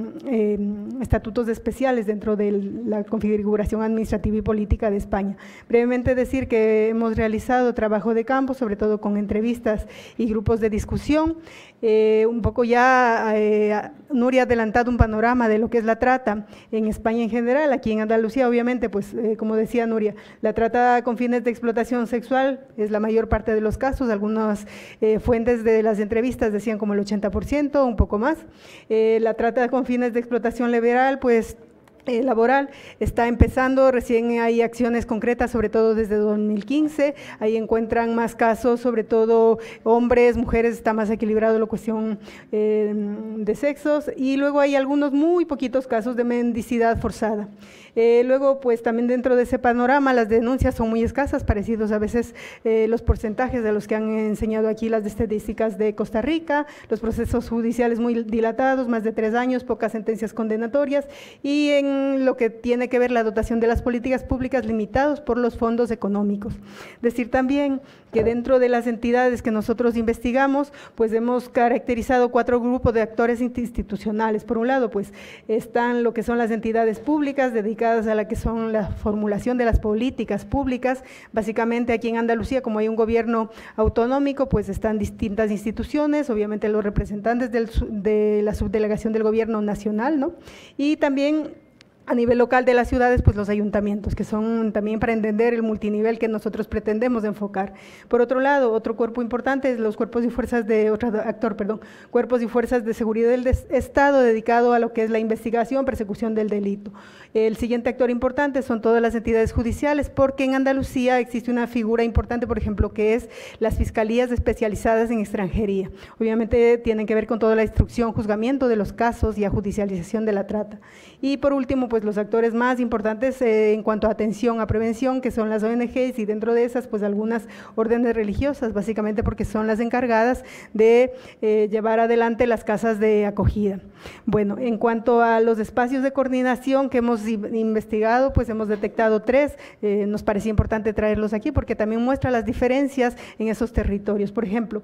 eh, estatutos especiales dentro de la configuración administrativa y política de España. Brevemente decir que hemos realizado trabajo de campo, sobre todo con entrevistas y grupos de discusión. Eh, un poco ya eh, Nuria ha adelantado un panorama de lo que es la trata en España en general. Aquí en Andalucía, obviamente, pues eh, como decía Nuria, la trata con fines de explotación sexual es la mayor parte de los casos. Algunas eh, fuentes de las entrevistas decían como el ochenta por ciento, un poco más. Eh, la trata con fines de explotación laboral, pues Eh, laboral, está empezando, recién hay acciones concretas, sobre todo desde dos mil quince, ahí encuentran más casos, sobre todo hombres, mujeres, está más equilibrado la cuestión eh, de sexos, y luego hay algunos muy poquitos casos de mendicidad forzada. Eh, luego, pues también dentro de ese panorama, las denuncias son muy escasas, parecidos a veces eh, los porcentajes de los que han enseñado aquí las estadísticas de Costa Rica, los procesos judiciales muy dilatados, más de tres años, pocas sentencias condenatorias, y en lo que tiene que ver la dotación de las políticas públicas limitados por los fondos económicos. Decir también que dentro de las entidades que nosotros investigamos, pues hemos caracterizado cuatro grupos de actores institucionales. Por un lado, pues están lo que son las entidades públicas dedicadas a la que son la formulación de las políticas públicas. Básicamente aquí en Andalucía, como hay un gobierno autonómico, pues están distintas instituciones, obviamente los representantes del, de la subdelegación del gobierno nacional, ¿no? Y también a nivel local de las ciudades, pues los ayuntamientos, que son también para entender el multinivel que nosotros pretendemos enfocar. Por otro lado, otro cuerpo importante es los cuerpos y fuerzas de, otro actor, perdón, cuerpos y fuerzas de seguridad del Estado dedicado a lo que es la investigación, persecución del delito. El siguiente actor importante son todas las entidades judiciales, porque en Andalucía existe una figura importante, por ejemplo, que es las fiscalías especializadas en extranjería. Obviamente tienen que ver con toda la instrucción, juzgamiento de los casos y a judicialización de la trata. Y por último, pues los actores más importantes eh, en cuanto a atención a prevención, que son las O N Ges, y dentro de esas, pues algunas órdenes religiosas, básicamente porque son las encargadas de eh, llevar adelante las casas de acogida. Bueno, en cuanto a los espacios de coordinación que hemos investigado, pues hemos detectado tres, eh, nos parecía importante traerlos aquí porque también muestra las diferencias en esos territorios. Por ejemplo,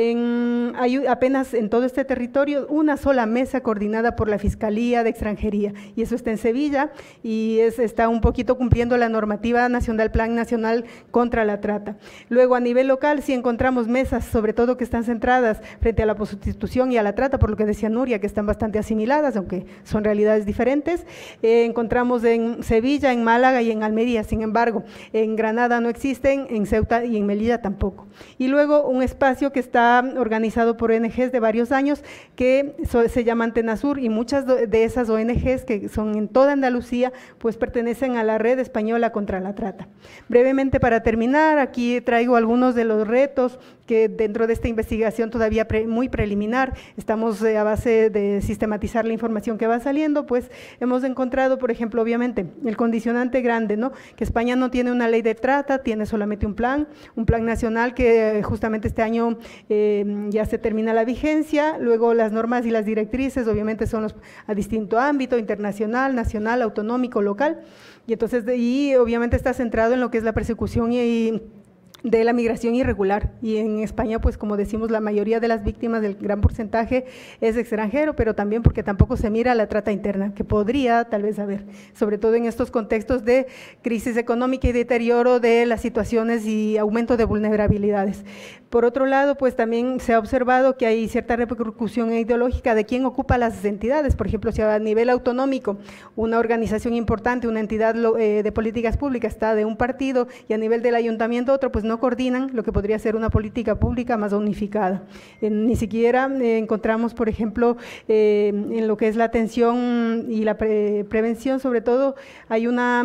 en, hay apenas en todo este territorio una sola mesa coordinada por la Fiscalía de Extranjería, y eso está en Sevilla, y es, está un poquito cumpliendo la normativa nacional, Plan Nacional contra la Trata. Luego, a nivel local, sí encontramos mesas, sobre todo que están centradas frente a la prostitución y a la trata, por lo que decía Nuria, que están bastante asimiladas, aunque son realidades diferentes. Eh, encontramos en Sevilla, en Málaga y en Almería, sin embargo, en Granada no existen, en Ceuta y en Melilla tampoco. Y luego un espacio que está organizado por O N Ges de varios años, que so, se llama Antena Sur, y muchas de esas O N Ges, que son en toda Andalucía, pues pertenecen a la Red Española contra la Trata. Brevemente, para terminar, aquí traigo algunos de los retos que dentro de esta investigación todavía pre, muy preliminar, estamos eh, a base de sistematizar la información que va saliendo, pues hemos encontrado, por ejemplo, obviamente, el condicionante grande, ¿no? Que España no tiene una ley de trata, tiene solamente un plan, un plan nacional que eh, justamente este año eh, ya se termina la vigencia. Luego las normas y las directrices, obviamente, son los, a distinto ámbito, internacional, nacional, autonómico, local, y entonces, y obviamente está centrado en lo que es la persecución y, y de la migración irregular, y en España, pues como decimos, la mayoría de las víctimas, del gran porcentaje, es extranjero, pero también porque tampoco se mira la trata interna, que podría tal vez haber, sobre todo en estos contextos de crisis económica y deterioro de las situaciones y aumento de vulnerabilidades. Por otro lado, pues también se ha observado que hay cierta repercusión ideológica de quién ocupa las entidades. Por ejemplo, si a nivel autonómico una organización importante, una entidad eh, de políticas públicas está de un partido, y a nivel del ayuntamiento otro, pues no coordinan lo que podría ser una política pública más unificada. Eh, ni siquiera eh, encontramos, por ejemplo, eh, en lo que es la atención y la pre prevención, sobre todo, hay una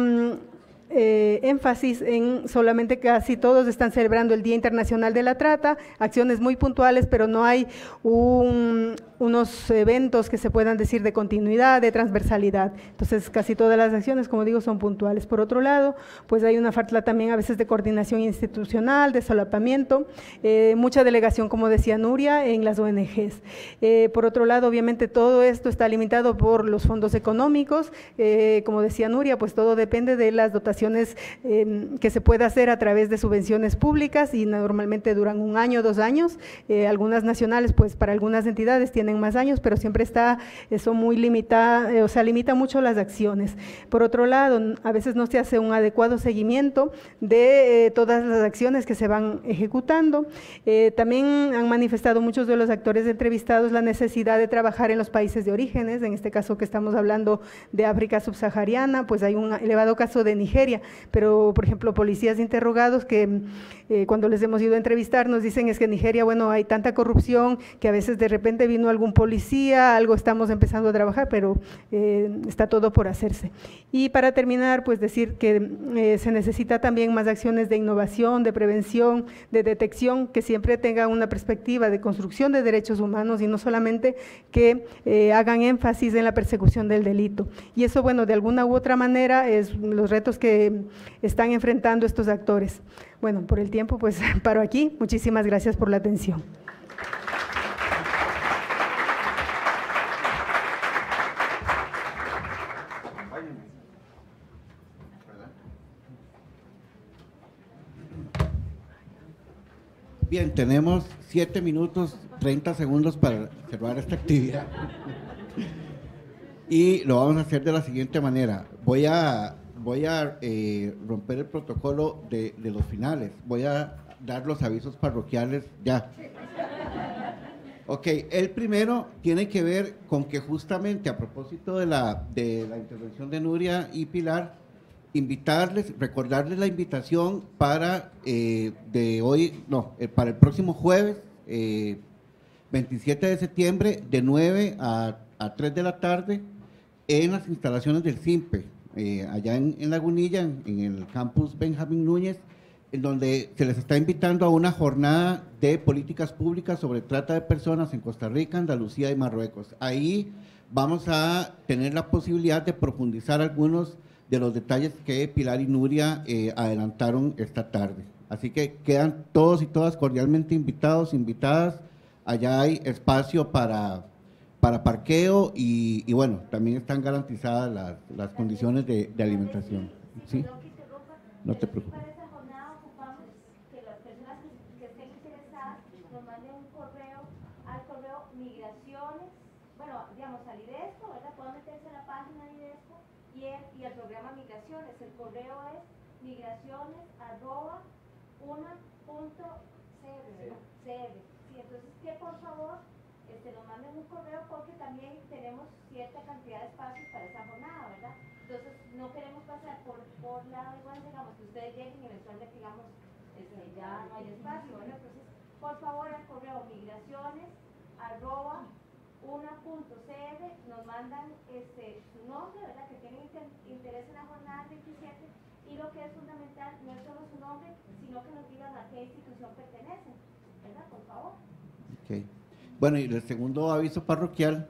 Eh, énfasis en solamente casi todos están celebrando el Día Internacional de la Trata, acciones muy puntuales, pero no hay un, unos eventos que se puedan decir de continuidad, de transversalidad. Entonces, casi todas las acciones, como digo, son puntuales. Por otro lado, pues hay una falta también a veces de coordinación institucional, de solapamiento, eh, mucha delegación, como decía Nuria, en las O N Ges. Eh, por otro lado, obviamente, todo esto está limitado por los fondos económicos, eh, como decía Nuria, pues todo depende de las dotaciones actuaciones eh, que se puede hacer a través de subvenciones públicas y normalmente duran un año, dos años, eh, algunas nacionales pues para algunas entidades tienen más años, pero siempre está eso muy limitado, eh, o sea, limita mucho las acciones. Por otro lado, a veces no se hace un adecuado seguimiento de eh, todas las acciones que se van ejecutando. Eh, también han manifestado muchos de los actores entrevistados la necesidad de trabajar en los países de orígenes, en este caso que estamos hablando de África subsahariana, pues hay un elevado caso de Nigeria, pero por ejemplo policías interrogados que eh, cuando les hemos ido a entrevistar nos dicen es que en Nigeria, bueno, hay tanta corrupción que a veces de repente vino algún policía, algo estamos empezando a trabajar, pero eh, está todo por hacerse. Y para terminar, pues decir que eh, se necesita también más acciones de innovación, de prevención, de detección, que siempre tengan una perspectiva de construcción de derechos humanos y no solamente que eh, hagan énfasis en la persecución del delito. Y eso, bueno, de alguna u otra manera es los retos que están enfrentando estos actores. Bueno, por el tiempo, pues paro aquí. Muchísimas gracias por la atención. Bien, tenemos siete minutos, treinta segundos para cerrar esta actividad. Y lo vamos a hacer de la siguiente manera. Voy a, voy a eh, romper el protocolo de, de los finales. Voy a dar los avisos parroquiales ya. Ok, el primero tiene que ver con que justamente a propósito de la, de la intervención de Nuria y Pilar, invitarles, recordarles la invitación para eh, de hoy, no, eh, para el próximo jueves, eh, veintisiete de septiembre, de nueve a, a tres de la tarde, en las instalaciones del SIMPE, eh, allá en, en Lagunilla, en, en el campus Benjamín Núñez, en donde se les está invitando a una jornada de políticas públicas sobre trata de personas en Costa Rica, Andalucía y Marruecos. Ahí vamos a tener la posibilidad de profundizar algunos de los detalles que Pilar y Nuria eh, adelantaron esta tarde. Así que quedan todos y todas cordialmente invitados, invitadas. Allá hay espacio para, para parqueo y, y bueno, también están garantizadas las, las condiciones de, de alimentación. ¿Sí? No te preocupes. Y el programa Migraciones, el correo es migraciones arroba una punto cr, sí, entonces que por favor este, nos manden un correo porque también tenemos cierta cantidad de espacios para esa jornada, ¿verdad? Entonces no queremos pasar por, por la igual, digamos, que ustedes lleguen y eventualmente digamos este, ya no hay espacio, ¿verdad? Entonces por favor el correo migraciones arroba una punto cr, nos mandan este, su nombre, ¿verdad? Que tienen inter interés en la jornada veintisiete y lo que es fundamental no es solo su nombre, sino que nos digan a qué institución pertenecen, ¿verdad? Por favor. Okay. Bueno, y el segundo aviso parroquial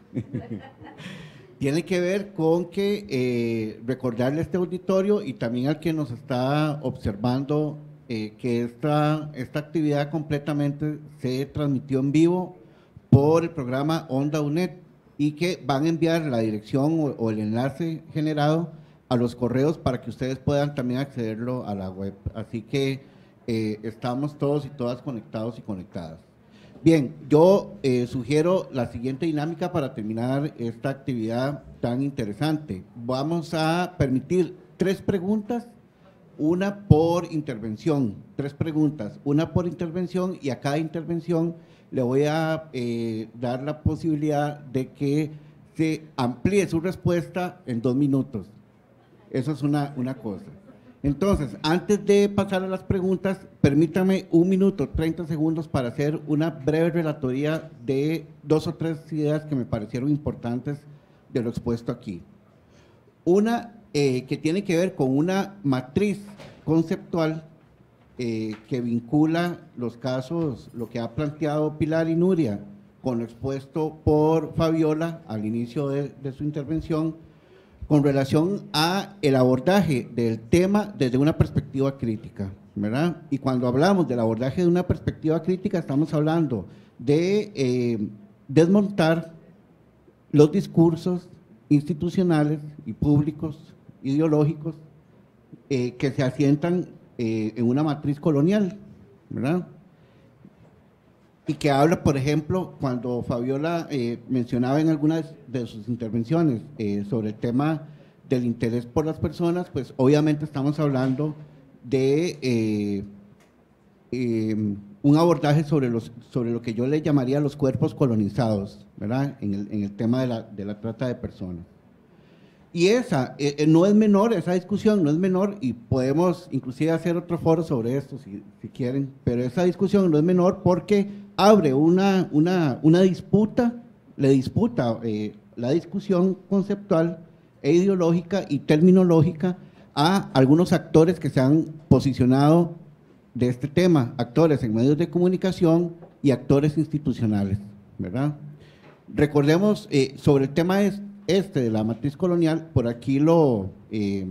tiene que ver con que eh, recordarle a este auditorio y también al que nos está observando eh, que esta, esta actividad completamente se transmitió en vivo por el programa Onda U N E D y que van a enviar la dirección o, o el enlace generado a los correos para que ustedes puedan también accederlo a la web. Así que eh, estamos todos y todas conectados y conectadas. Bien, yo eh, sugiero la siguiente dinámica para terminar esta actividad tan interesante. Vamos a permitir tres preguntas, una por intervención, tres preguntas, una por intervención y a cada intervención le voy a eh, dar la posibilidad de que se amplíe su respuesta en dos minutos. Eso es una, una cosa. Entonces, antes de pasar a las preguntas, permítame un minuto, treinta segundos para hacer una breve relatoría de dos o tres ideas que me parecieron importantes de lo expuesto aquí. Una eh, que tiene que ver con una matriz conceptual Eh, que vincula los casos, lo que ha planteado Pilar y Nuria, con lo expuesto por Fabiola al inicio de, de su intervención, con relación a el abordaje del tema desde una perspectiva crítica, ¿verdad? Y cuando hablamos del abordaje de una perspectiva crítica, estamos hablando de eh, desmontar los discursos institucionales y públicos, ideológicos, eh, que se asientan eh, en una matriz colonial, ¿verdad? Y que habla, por ejemplo, cuando Fabiola eh, mencionaba en algunas de sus intervenciones eh, sobre el tema del interés por las personas, pues obviamente estamos hablando de eh, eh, un abordaje sobre, los, sobre lo que yo le llamaría los cuerpos colonizados, ¿verdad? En el, en el tema de la, de la trata de personas. Y esa, eh, no es menor, esa discusión no es menor, y podemos inclusive hacer otro foro sobre esto si, si quieren, pero esa discusión no es menor porque abre una, una, una disputa, le disputa eh, la discusión conceptual e ideológica y terminológica a algunos actores que se han posicionado de este tema, actores en medios de comunicación y actores institucionales, ¿verdad? Recordemos eh, sobre el tema es, este de la matriz colonial, por aquí lo, eh,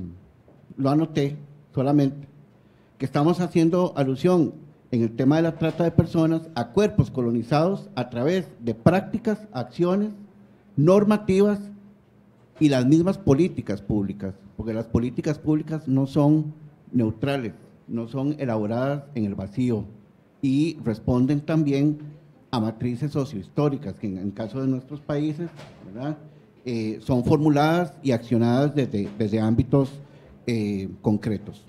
lo anoté solamente, que estamos haciendo alusión en el tema de la trata de personas a cuerpos colonizados a través de prácticas, acciones, normativas y las mismas políticas públicas, porque las políticas públicas no son neutrales, no son elaboradas en el vacío y responden también a matrices sociohistóricas que en el caso de nuestros países, ¿verdad?, Eh, son formuladas y accionadas desde, desde ámbitos eh, concretos.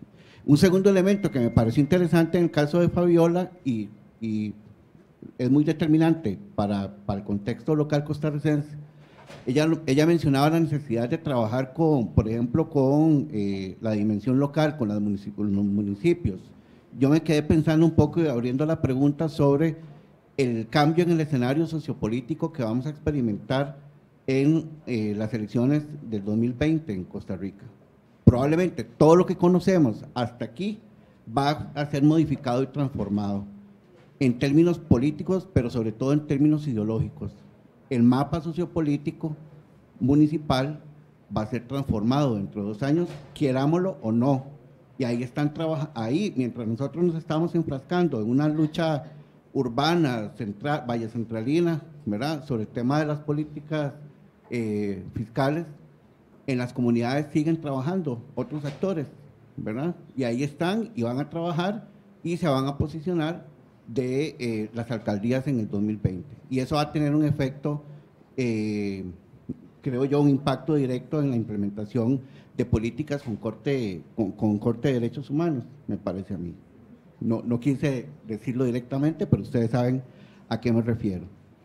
Un segundo elemento que me pareció interesante en el caso de Fabiola y, y es muy determinante para, para el contexto local costarricense, ella, ella mencionaba la necesidad de trabajar con, por ejemplo, con eh, la dimensión local, con los municipios, los municipios. Yo me quedé pensando un poco y abriendo la pregunta sobre el cambio en el escenario sociopolítico que vamos a experimentar en eh, las elecciones del dos mil veinte en Costa Rica. Probablemente todo lo que conocemos hasta aquí va a ser modificado y transformado en términos políticos, pero sobre todo en términos ideológicos. El mapa sociopolítico municipal va a ser transformado dentro de dos años, querámoslo o no. Y ahí están trabajando, ahí, mientras nosotros nos estamos enfrascando en una lucha urbana, central, valle centralina, ¿verdad?, sobre el tema de las políticas Eh, fiscales, en las comunidades siguen trabajando otros actores, ¿verdad? Y ahí están y van a trabajar y se van a posicionar de eh, las alcaldías en el dos mil veinte. Y eso va a tener un efecto, eh, creo yo, un impacto directo en la implementación de políticas con corte, con, con corte de derechos humanos, me parece a mí. No, no quise decirlo directamente, pero ustedes saben a qué me refiero.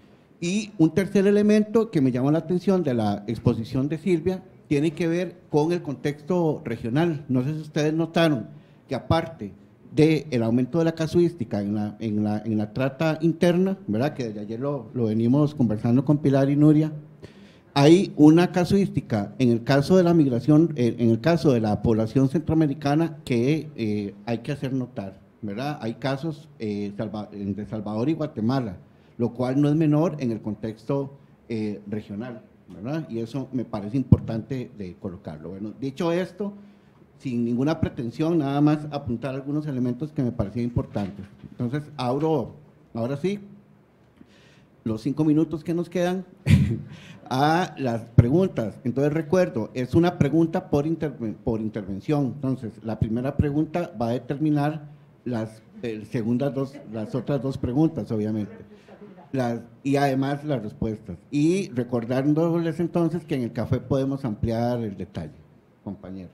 Y un tercer elemento que me llamó la atención de la exposición de Silvia tiene que ver con el contexto regional. No sé si ustedes notaron que aparte del aumento de la casuística en la, en la, en la trata interna, ¿verdad?, que desde ayer lo, lo venimos conversando con Pilar y Nuria, hay una casuística en el caso de la migración, en el caso de la población centroamericana que eh, hay que hacer notar, ¿verdad? Hay casos eh, salva, de Salvador y Guatemala, lo cual no es menor en el contexto eh, regional, ¿verdad? Y eso me parece importante de colocarlo. Bueno, dicho esto, sin ninguna pretensión, nada más apuntar algunos elementos que me parecían importantes. Entonces, abro, ahora sí, los cinco minutos que nos quedan a las preguntas. Entonces, recuerdo, es una pregunta por, interven por intervención. Entonces, la primera pregunta va a determinar las, eh, segundas dos, las otras dos preguntas, obviamente. Las, y además las respuestas. Y recordándoles entonces que en el café podemos ampliar el detalle, compañero.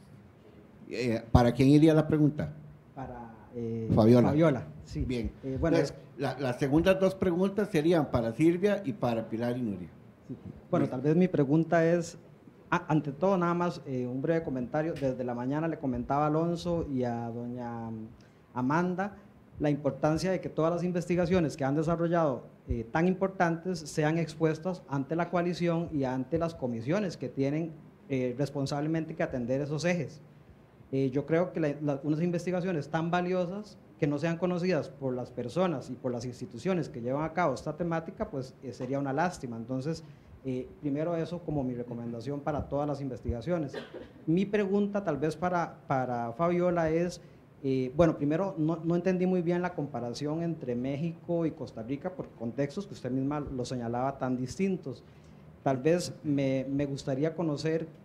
Eh, ¿Para quién iría la pregunta? Para eh, Fabiola. Fabiola, sí. Bien. Eh, bueno, entonces, la, las segundas dos preguntas serían para Silvia y para Pilar y Nuria. Sí. Bueno, tal vez mi pregunta es, ah, ante todo, nada más eh, un breve comentario. Desde la mañana le comentaba a Alonso y a doña Amanda la importancia de que todas las investigaciones que han desarrollado eh, tan importantes sean expuestas ante la coalición y ante las comisiones que tienen eh, responsablemente que atender esos ejes. Eh, yo creo que la, la, unas investigaciones tan valiosas que no sean conocidas por las personas y por las instituciones que llevan a cabo esta temática, pues eh, sería una lástima. Entonces, eh, primero eso como mi recomendación para todas las investigaciones. Mi pregunta tal vez para, para Fabiola es, Eh, bueno, primero, no, no entendí muy bien la comparación entre México y Costa Rica por contextos que usted misma lo señalaba tan distintos. Tal vez me, me gustaría conocer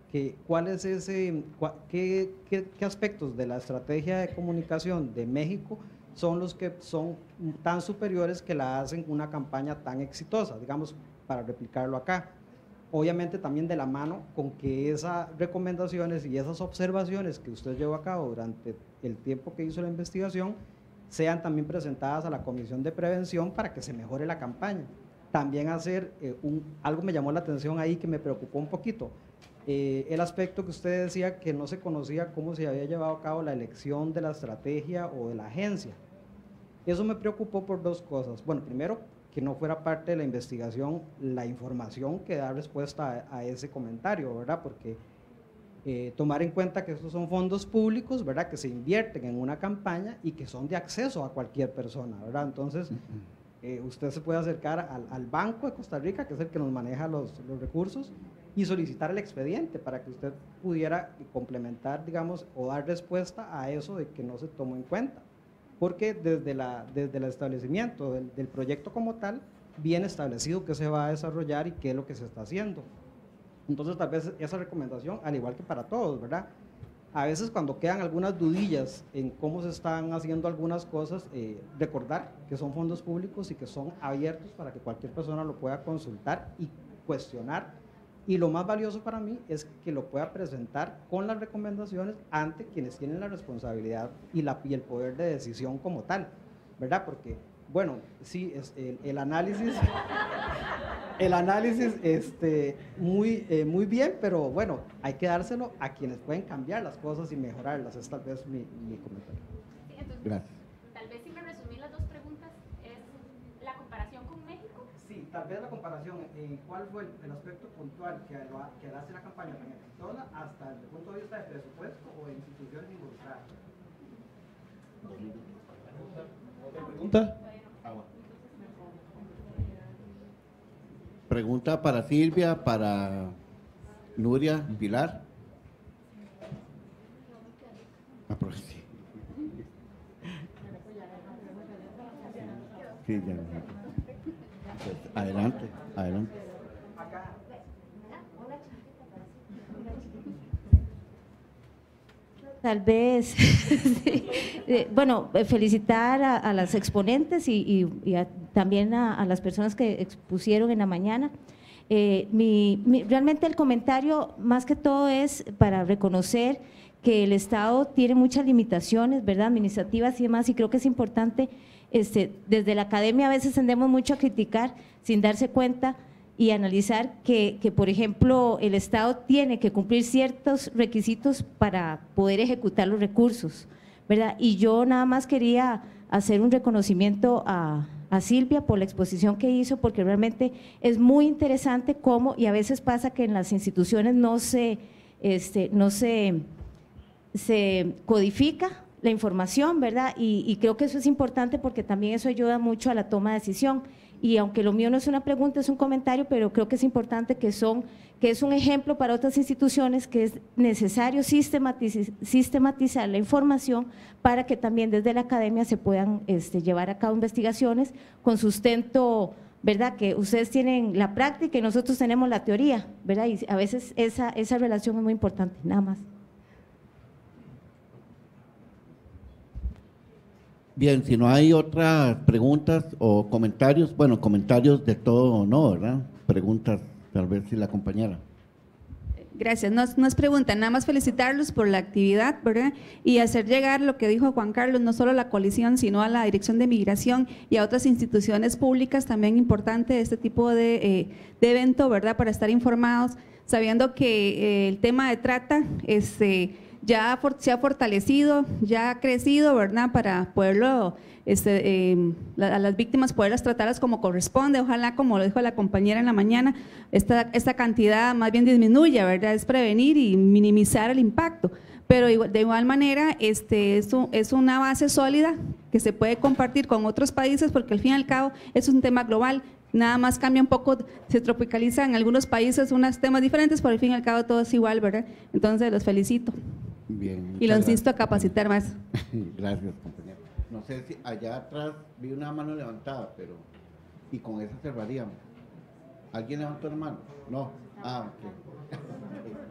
que cuál es ese, cua, qué, qué, qué aspectos de la estrategia de comunicación de México son los que son tan superiores que la hacen una campaña tan exitosa, digamos, para replicarlo acá. Obviamente también de la mano con que esas recomendaciones y esas observaciones que usted llevó a cabo durante el tiempo que hizo la investigación sean también presentadas a la Comisión de Prevención para que se mejore la campaña. También hacer, eh, un, algo me llamó la atención ahí que me preocupó un poquito, eh, el aspecto que usted decía que no se conocía cómo se había llevado a cabo la elección de la estrategia o de la agencia. Eso me preocupó por dos cosas. Bueno, primero, que no fuera parte de la investigación la información que da respuesta a, a ese comentario, ¿verdad? Porque eh, tomar en cuenta que estos son fondos públicos, ¿verdad? Que se invierten en una campaña y que son de acceso a cualquier persona, ¿verdad? Entonces, eh, usted se puede acercar al, al Banco de Costa Rica, que es el que nos maneja los, los recursos, y solicitar el expediente para que usted pudiera complementar, digamos, o dar respuesta a eso de que no se tomó en cuenta. Porque desde, la, desde el establecimiento del, del proyecto como tal, viene establecido qué se va a desarrollar y qué es lo que se está haciendo. Entonces, tal vez esa recomendación, al igual que para todos, ¿verdad? A veces cuando quedan algunas dudillas en cómo se están haciendo algunas cosas, eh, recordar que son fondos públicos y que son abiertos para que cualquier persona lo pueda consultar y cuestionar. Y lo más valioso para mí es que lo pueda presentar con las recomendaciones ante quienes tienen la responsabilidad y, la, y el poder de decisión como tal, ¿verdad? Porque, bueno, sí, es el, el análisis, el análisis este, muy, eh, muy bien, pero bueno, hay que dárselo a quienes pueden cambiar las cosas y mejorarlas. Es tal vez mi, mi comentario. Sí, entonces, gracias. Tal vez si me resumí las dos preguntas, es la comparación con México. Sí, tal vez la comparación, eh, ¿cuál fue el, el aspecto puntual que, lo, que hace la campaña tan exitosa hasta desde el punto de vista de presupuesto o de instituciones involucradas? ¿Otra pregunta? Pregunta para Silvia, para Nuria, Pilar. Ah, pero sí. Sí, ya. Pues, adelante, adelante. Tal vez, sí. eh, bueno, felicitar a, a las exponentes y, y, y a, también a, a las personas que expusieron en la mañana. Eh, mi, mi, realmente el comentario más que todo es para reconocer que el Estado tiene muchas limitaciones, ¿verdad?, administrativas y demás, y creo que es importante, este, desde la academia a veces tendemos mucho a criticar sin darse cuenta y analizar que, que, por ejemplo, el Estado tiene que cumplir ciertos requisitos para poder ejecutar los recursos, ¿verdad? Y yo nada más quería hacer un reconocimiento a, a Silvia por la exposición que hizo, porque realmente es muy interesante cómo, y a veces pasa que en las instituciones no se, este, no se, se codifica la información, ¿verdad? Y, y creo que eso es importante porque también eso ayuda mucho a la toma de decisión. Y aunque lo mío no es una pregunta, es un comentario, pero creo que es importante que son, que es un ejemplo para otras instituciones que es necesario sistematizar, sistematizar la información para que también desde la academia se puedan este, llevar a cabo investigaciones con sustento, ¿verdad? Que ustedes tienen la práctica y nosotros tenemos la teoría, ¿verdad? Y a veces esa, esa relación es muy importante, nada más. Bien, si no hay otras preguntas o comentarios, bueno, comentarios de todo o no, ¿verdad? Preguntas, tal vez si la compañera. Gracias, no, no es pregunta, nada más felicitarlos por la actividad, ¿verdad? Y hacer llegar lo que dijo Juan Carlos, no solo a la coalición, sino a la Dirección de Migración y a otras instituciones públicas, también importante este tipo de, eh, de evento, ¿verdad? Para estar informados, sabiendo que eh, el tema de trata, este… ya se ha fortalecido, ya ha crecido, ¿verdad?, para poderlo, este, eh, la, a las víctimas poderlas tratarlas como corresponde, ojalá, como lo dijo la compañera en la mañana, esta, esta cantidad más bien disminuya, ¿verdad?, es prevenir y minimizar el impacto, pero de igual manera este, es, un, es una base sólida que se puede compartir con otros países porque al fin y al cabo es un tema global. Nada más cambia un poco, se tropicaliza en algunos países unos temas diferentes, pero al fin y al cabo todo es igual, ¿verdad? Entonces los felicito. Bien, y los insto a capacitar más. Gracias, compañero. No sé si allá atrás vi una mano levantada, pero y con esa cerraríamos. ¿Alguien levantó la mano? No. Ah, ok.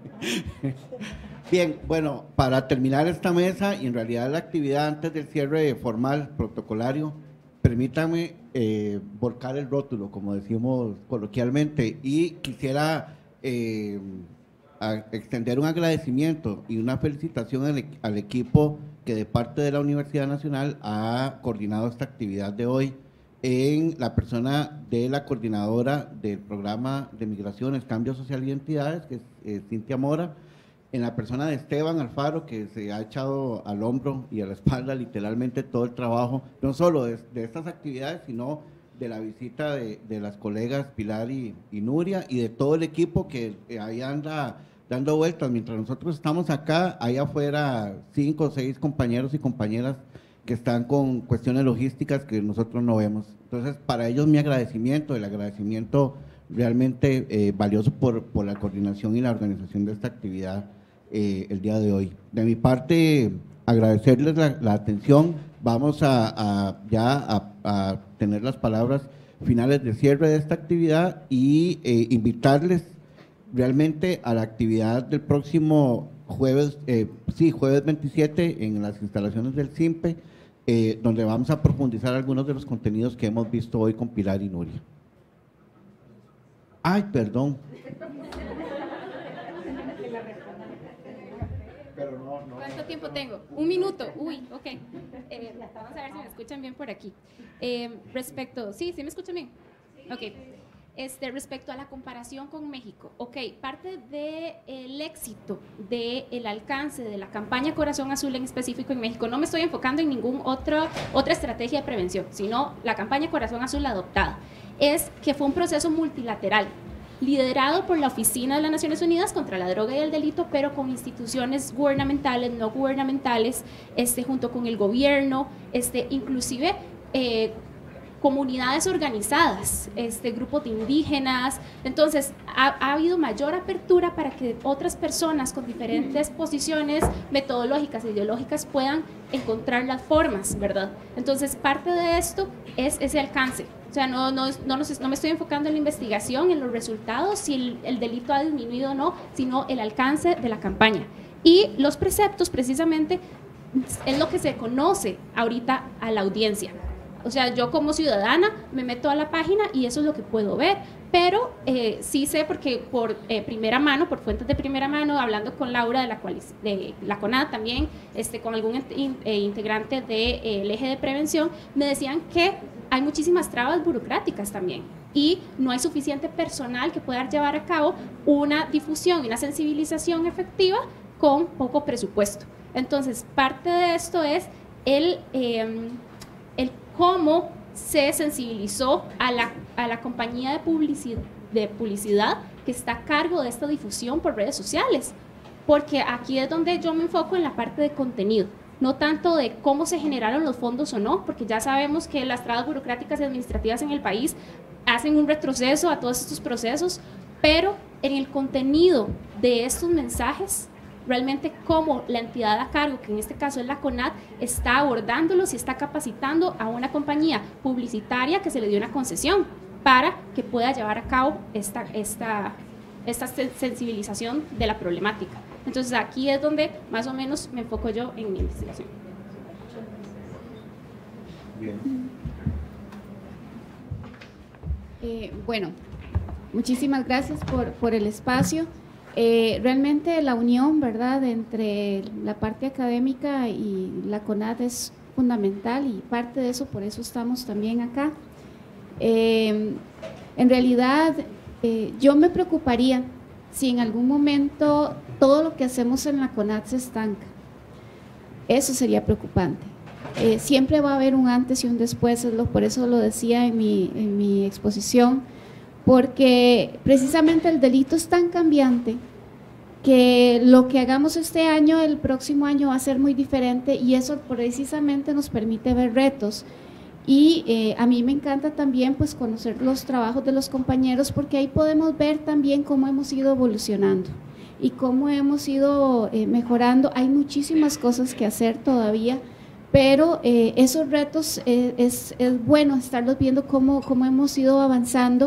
Bien, bueno, para terminar esta mesa y en realidad la actividad antes del cierre formal, protocolario, permítanme eh, volcar el rótulo, como decimos coloquialmente, y quisiera eh, a extender un agradecimiento y una felicitación al, al equipo que de parte de la Universidad Nacional ha coordinado esta actividad de hoy, en la persona de la coordinadora del programa de Migraciones, Cambio Social y Identidades, que es eh, Cintia Mora, en la persona de Esteban Alfaro, que se ha echado al hombro y a la espalda literalmente todo el trabajo, no solo de, de estas actividades, sino de la visita de, de las colegas Pilar y, y Nuria, y de todo el equipo que eh, ahí anda dando vueltas. Mientras nosotros estamos acá, allá afuera cinco o seis compañeros y compañeras que están con cuestiones logísticas que nosotros no vemos. Entonces, para ellos mi agradecimiento, el agradecimiento realmente eh, valioso por, por la coordinación y la organización de esta actividad eh, el día de hoy. De mi parte, agradecerles la, la atención. Vamos a, a ya a, a tener las palabras finales de cierre de esta actividad y eh, invitarles realmente a la actividad del próximo jueves, eh, sí, jueves veintisiete en las instalaciones del CIMPE, eh, donde vamos a profundizar algunos de los contenidos que hemos visto hoy con Pilar y Nuria. Ay, perdón. Pero no, no, ¿cuánto tiempo tengo? Un minuto. Uy, ok. Eh, vamos a ver si me escuchan bien por aquí. Eh, respecto, sí, sí me escuchan bien. Ok. Este, respecto a la comparación con México, ok, parte del éxito del alcance de la campaña Corazón Azul en específico en México, no me estoy enfocando en ninguna otra, otra estrategia de prevención, sino la campaña Corazón Azul adoptada, es que fue un proceso multilateral, liderado por la Oficina de las Naciones Unidas contra la Droga y el Delito, pero con instituciones gubernamentales, no gubernamentales, este, junto con el gobierno, este, inclusive eh, comunidades organizadas, este, grupos de indígenas. Entonces, ha, ha habido mayor apertura para que otras personas con diferentes posiciones metodológicas e ideológicas puedan encontrar las formas, ¿verdad? Entonces, parte de esto es ese alcance. O sea, no, no, no, nos, no me estoy enfocando en la investigación, en los resultados, si el, el delito ha disminuido o no, sino el alcance de la campaña. Y los preceptos, precisamente, es lo que se conoce ahorita a la audiencia. O sea, yo como ciudadana me meto a la página y eso es lo que puedo ver, pero eh, sí sé porque por eh, primera mano, por fuentes de primera mano, hablando con Laura de la, de la CONAD también, este, con algún in, eh, integrante del de, eh, eje de prevención, me decían que hay muchísimas trabas burocráticas también y no hay suficiente personal que pueda llevar a cabo una difusión y una sensibilización efectiva con poco presupuesto. Entonces, parte de esto es el... Eh, el cómo se sensibilizó a la, a la compañía de publicidad, de publicidad que está a cargo de esta difusión por redes sociales, porque aquí es donde yo me enfoco en la parte de contenido, no tanto de cómo se generaron los fondos o no, porque ya sabemos que las trabas burocráticas y administrativas en el país hacen un retroceso a todos estos procesos, pero en el contenido de estos mensajes, realmente cómo la entidad a cargo, que en este caso es la CONAD, está abordándolos y está capacitando a una compañía publicitaria que se le dio una concesión para que pueda llevar a cabo esta, esta, esta sensibilización de la problemática. Entonces aquí es donde más o menos me enfoco yo en mi investigación. Bien. Eh, bueno, muchísimas gracias por, por el espacio. Eh, realmente la unión, ¿verdad?, entre la parte académica y la CONAD es fundamental y parte de eso, por eso estamos también acá. Eh, en realidad, eh, yo me preocuparía si en algún momento todo lo que hacemos en la CONAD se estanca. Eso sería preocupante. Eh, siempre va a haber un antes y un después, es lo, por eso lo decía en mi, en mi exposición, porque precisamente el delito es tan cambiante que lo que hagamos este año, el próximo año va a ser muy diferente y eso precisamente nos permite ver retos. Y eh, a mí me encanta también pues conocer los trabajos de los compañeros porque ahí podemos ver también cómo hemos ido evolucionando y cómo hemos ido eh, mejorando. Hay muchísimas cosas que hacer todavía, pero eh, esos retos eh, es, es bueno estarlos viendo cómo, cómo hemos ido avanzando.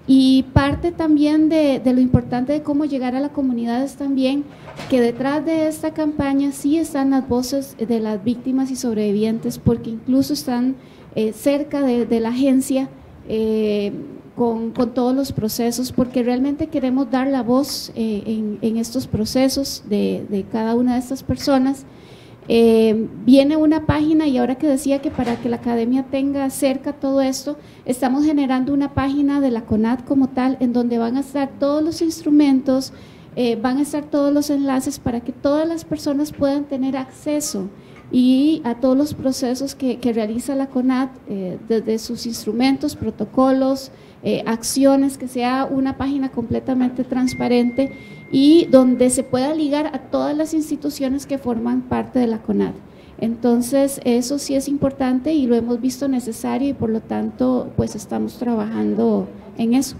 Y parte también de, de lo importante de cómo llegar a la comunidad es también que detrás de esta campaña sí están las voces de las víctimas y sobrevivientes, porque incluso están eh, cerca de, de la agencia eh, con, con todos los procesos, porque realmente queremos dar la voz eh, en, en estos procesos de, de cada una de estas personas. Eh, viene una página, y ahora que decía que para que la academia tenga cerca todo esto, estamos generando una página de la CONAD como tal, en donde van a estar todos los instrumentos, eh, van a estar todos los enlaces para que todas las personas puedan tener acceso y a todos los procesos que, que realiza la CONAD, eh, desde sus instrumentos, protocolos, eh, acciones, que sea una página completamente transparente y donde se pueda ligar a todas las instituciones que forman parte de la CONAD. Entonces, eso sí es importante y lo hemos visto necesario, y por lo tanto, pues estamos trabajando en eso.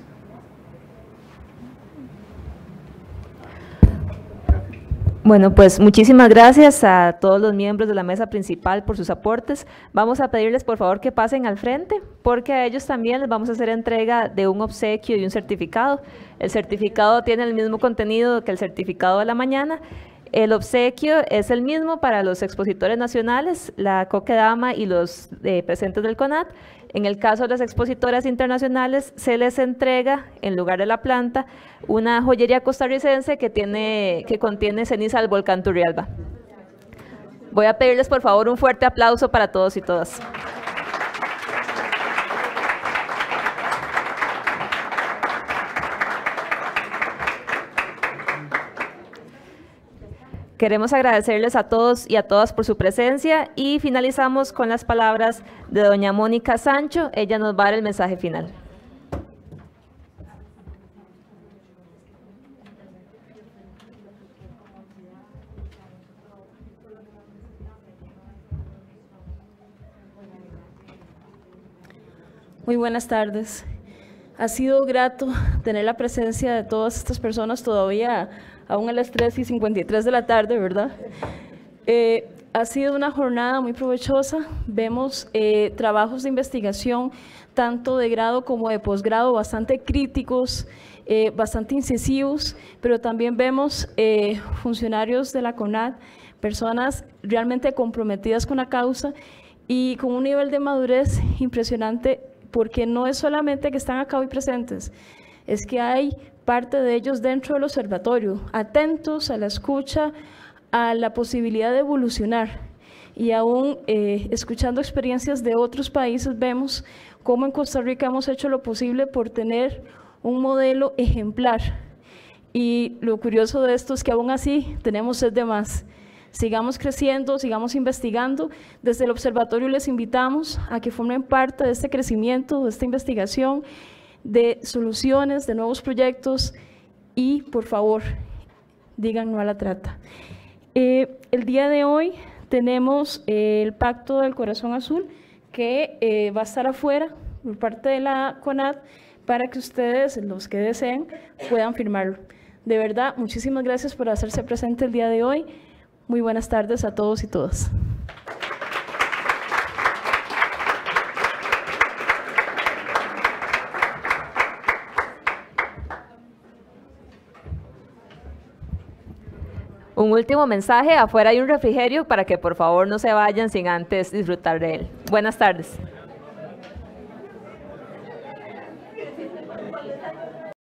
Bueno, pues muchísimas gracias a todos los miembros de la mesa principal por sus aportes. Vamos a pedirles por favor que pasen al frente, porque a ellos también les vamos a hacer entrega de un obsequio y un certificado. El certificado tiene el mismo contenido que el certificado de la mañana. El obsequio es el mismo para los expositores nacionales, la COQUEDAMA y los eh, presentes del CONAD. En el caso de las expositoras internacionales, se les entrega, en lugar de la planta, una joyería costarricense que, tiene, que contiene ceniza del volcán Turrialba. Voy a pedirles por favor un fuerte aplauso para todos y todas. Queremos agradecerles a todos y a todas por su presencia, y finalizamos con las palabras de doña Mónica Sancho. Ella nos va a dar el mensaje final. Muy buenas tardes. Ha sido grato tener la presencia de todas estas personas todavía, aún a las tres y cincuenta y tres de la tarde, ¿verdad? Eh, ha sido una jornada muy provechosa. Vemos eh, trabajos de investigación, tanto de grado como de posgrado, bastante críticos, eh, bastante incisivos, pero también vemos eh, funcionarios de la CONAD, personas realmente comprometidas con la causa y con un nivel de madurez impresionante, porque no es solamente que están acá hoy presentes, es que hay parte de ellos dentro del observatorio, atentos a la escucha, a la posibilidad de evolucionar, y aún eh, escuchando experiencias de otros países, vemos cómo en Costa Rica hemos hecho lo posible por tener un modelo ejemplar, y lo curioso de esto es que aún así tenemos sed de más. Sigamos creciendo, sigamos investigando. Desde el observatorio les invitamos a que formen parte de este crecimiento, de esta investigación, de soluciones, de nuevos proyectos, y por favor, digan no a la trata. Eh, el día de hoy tenemos eh, el Pacto del Corazón Azul, que eh, va a estar afuera por parte de la CONAD para que ustedes, los que deseen, puedan firmarlo. De verdad, muchísimas gracias por hacerse presente el día de hoy. Muy buenas tardes a todos y todas. Un último mensaje: afuera hay un refrigerio para que por favor no se vayan sin antes disfrutar de él. Buenas tardes.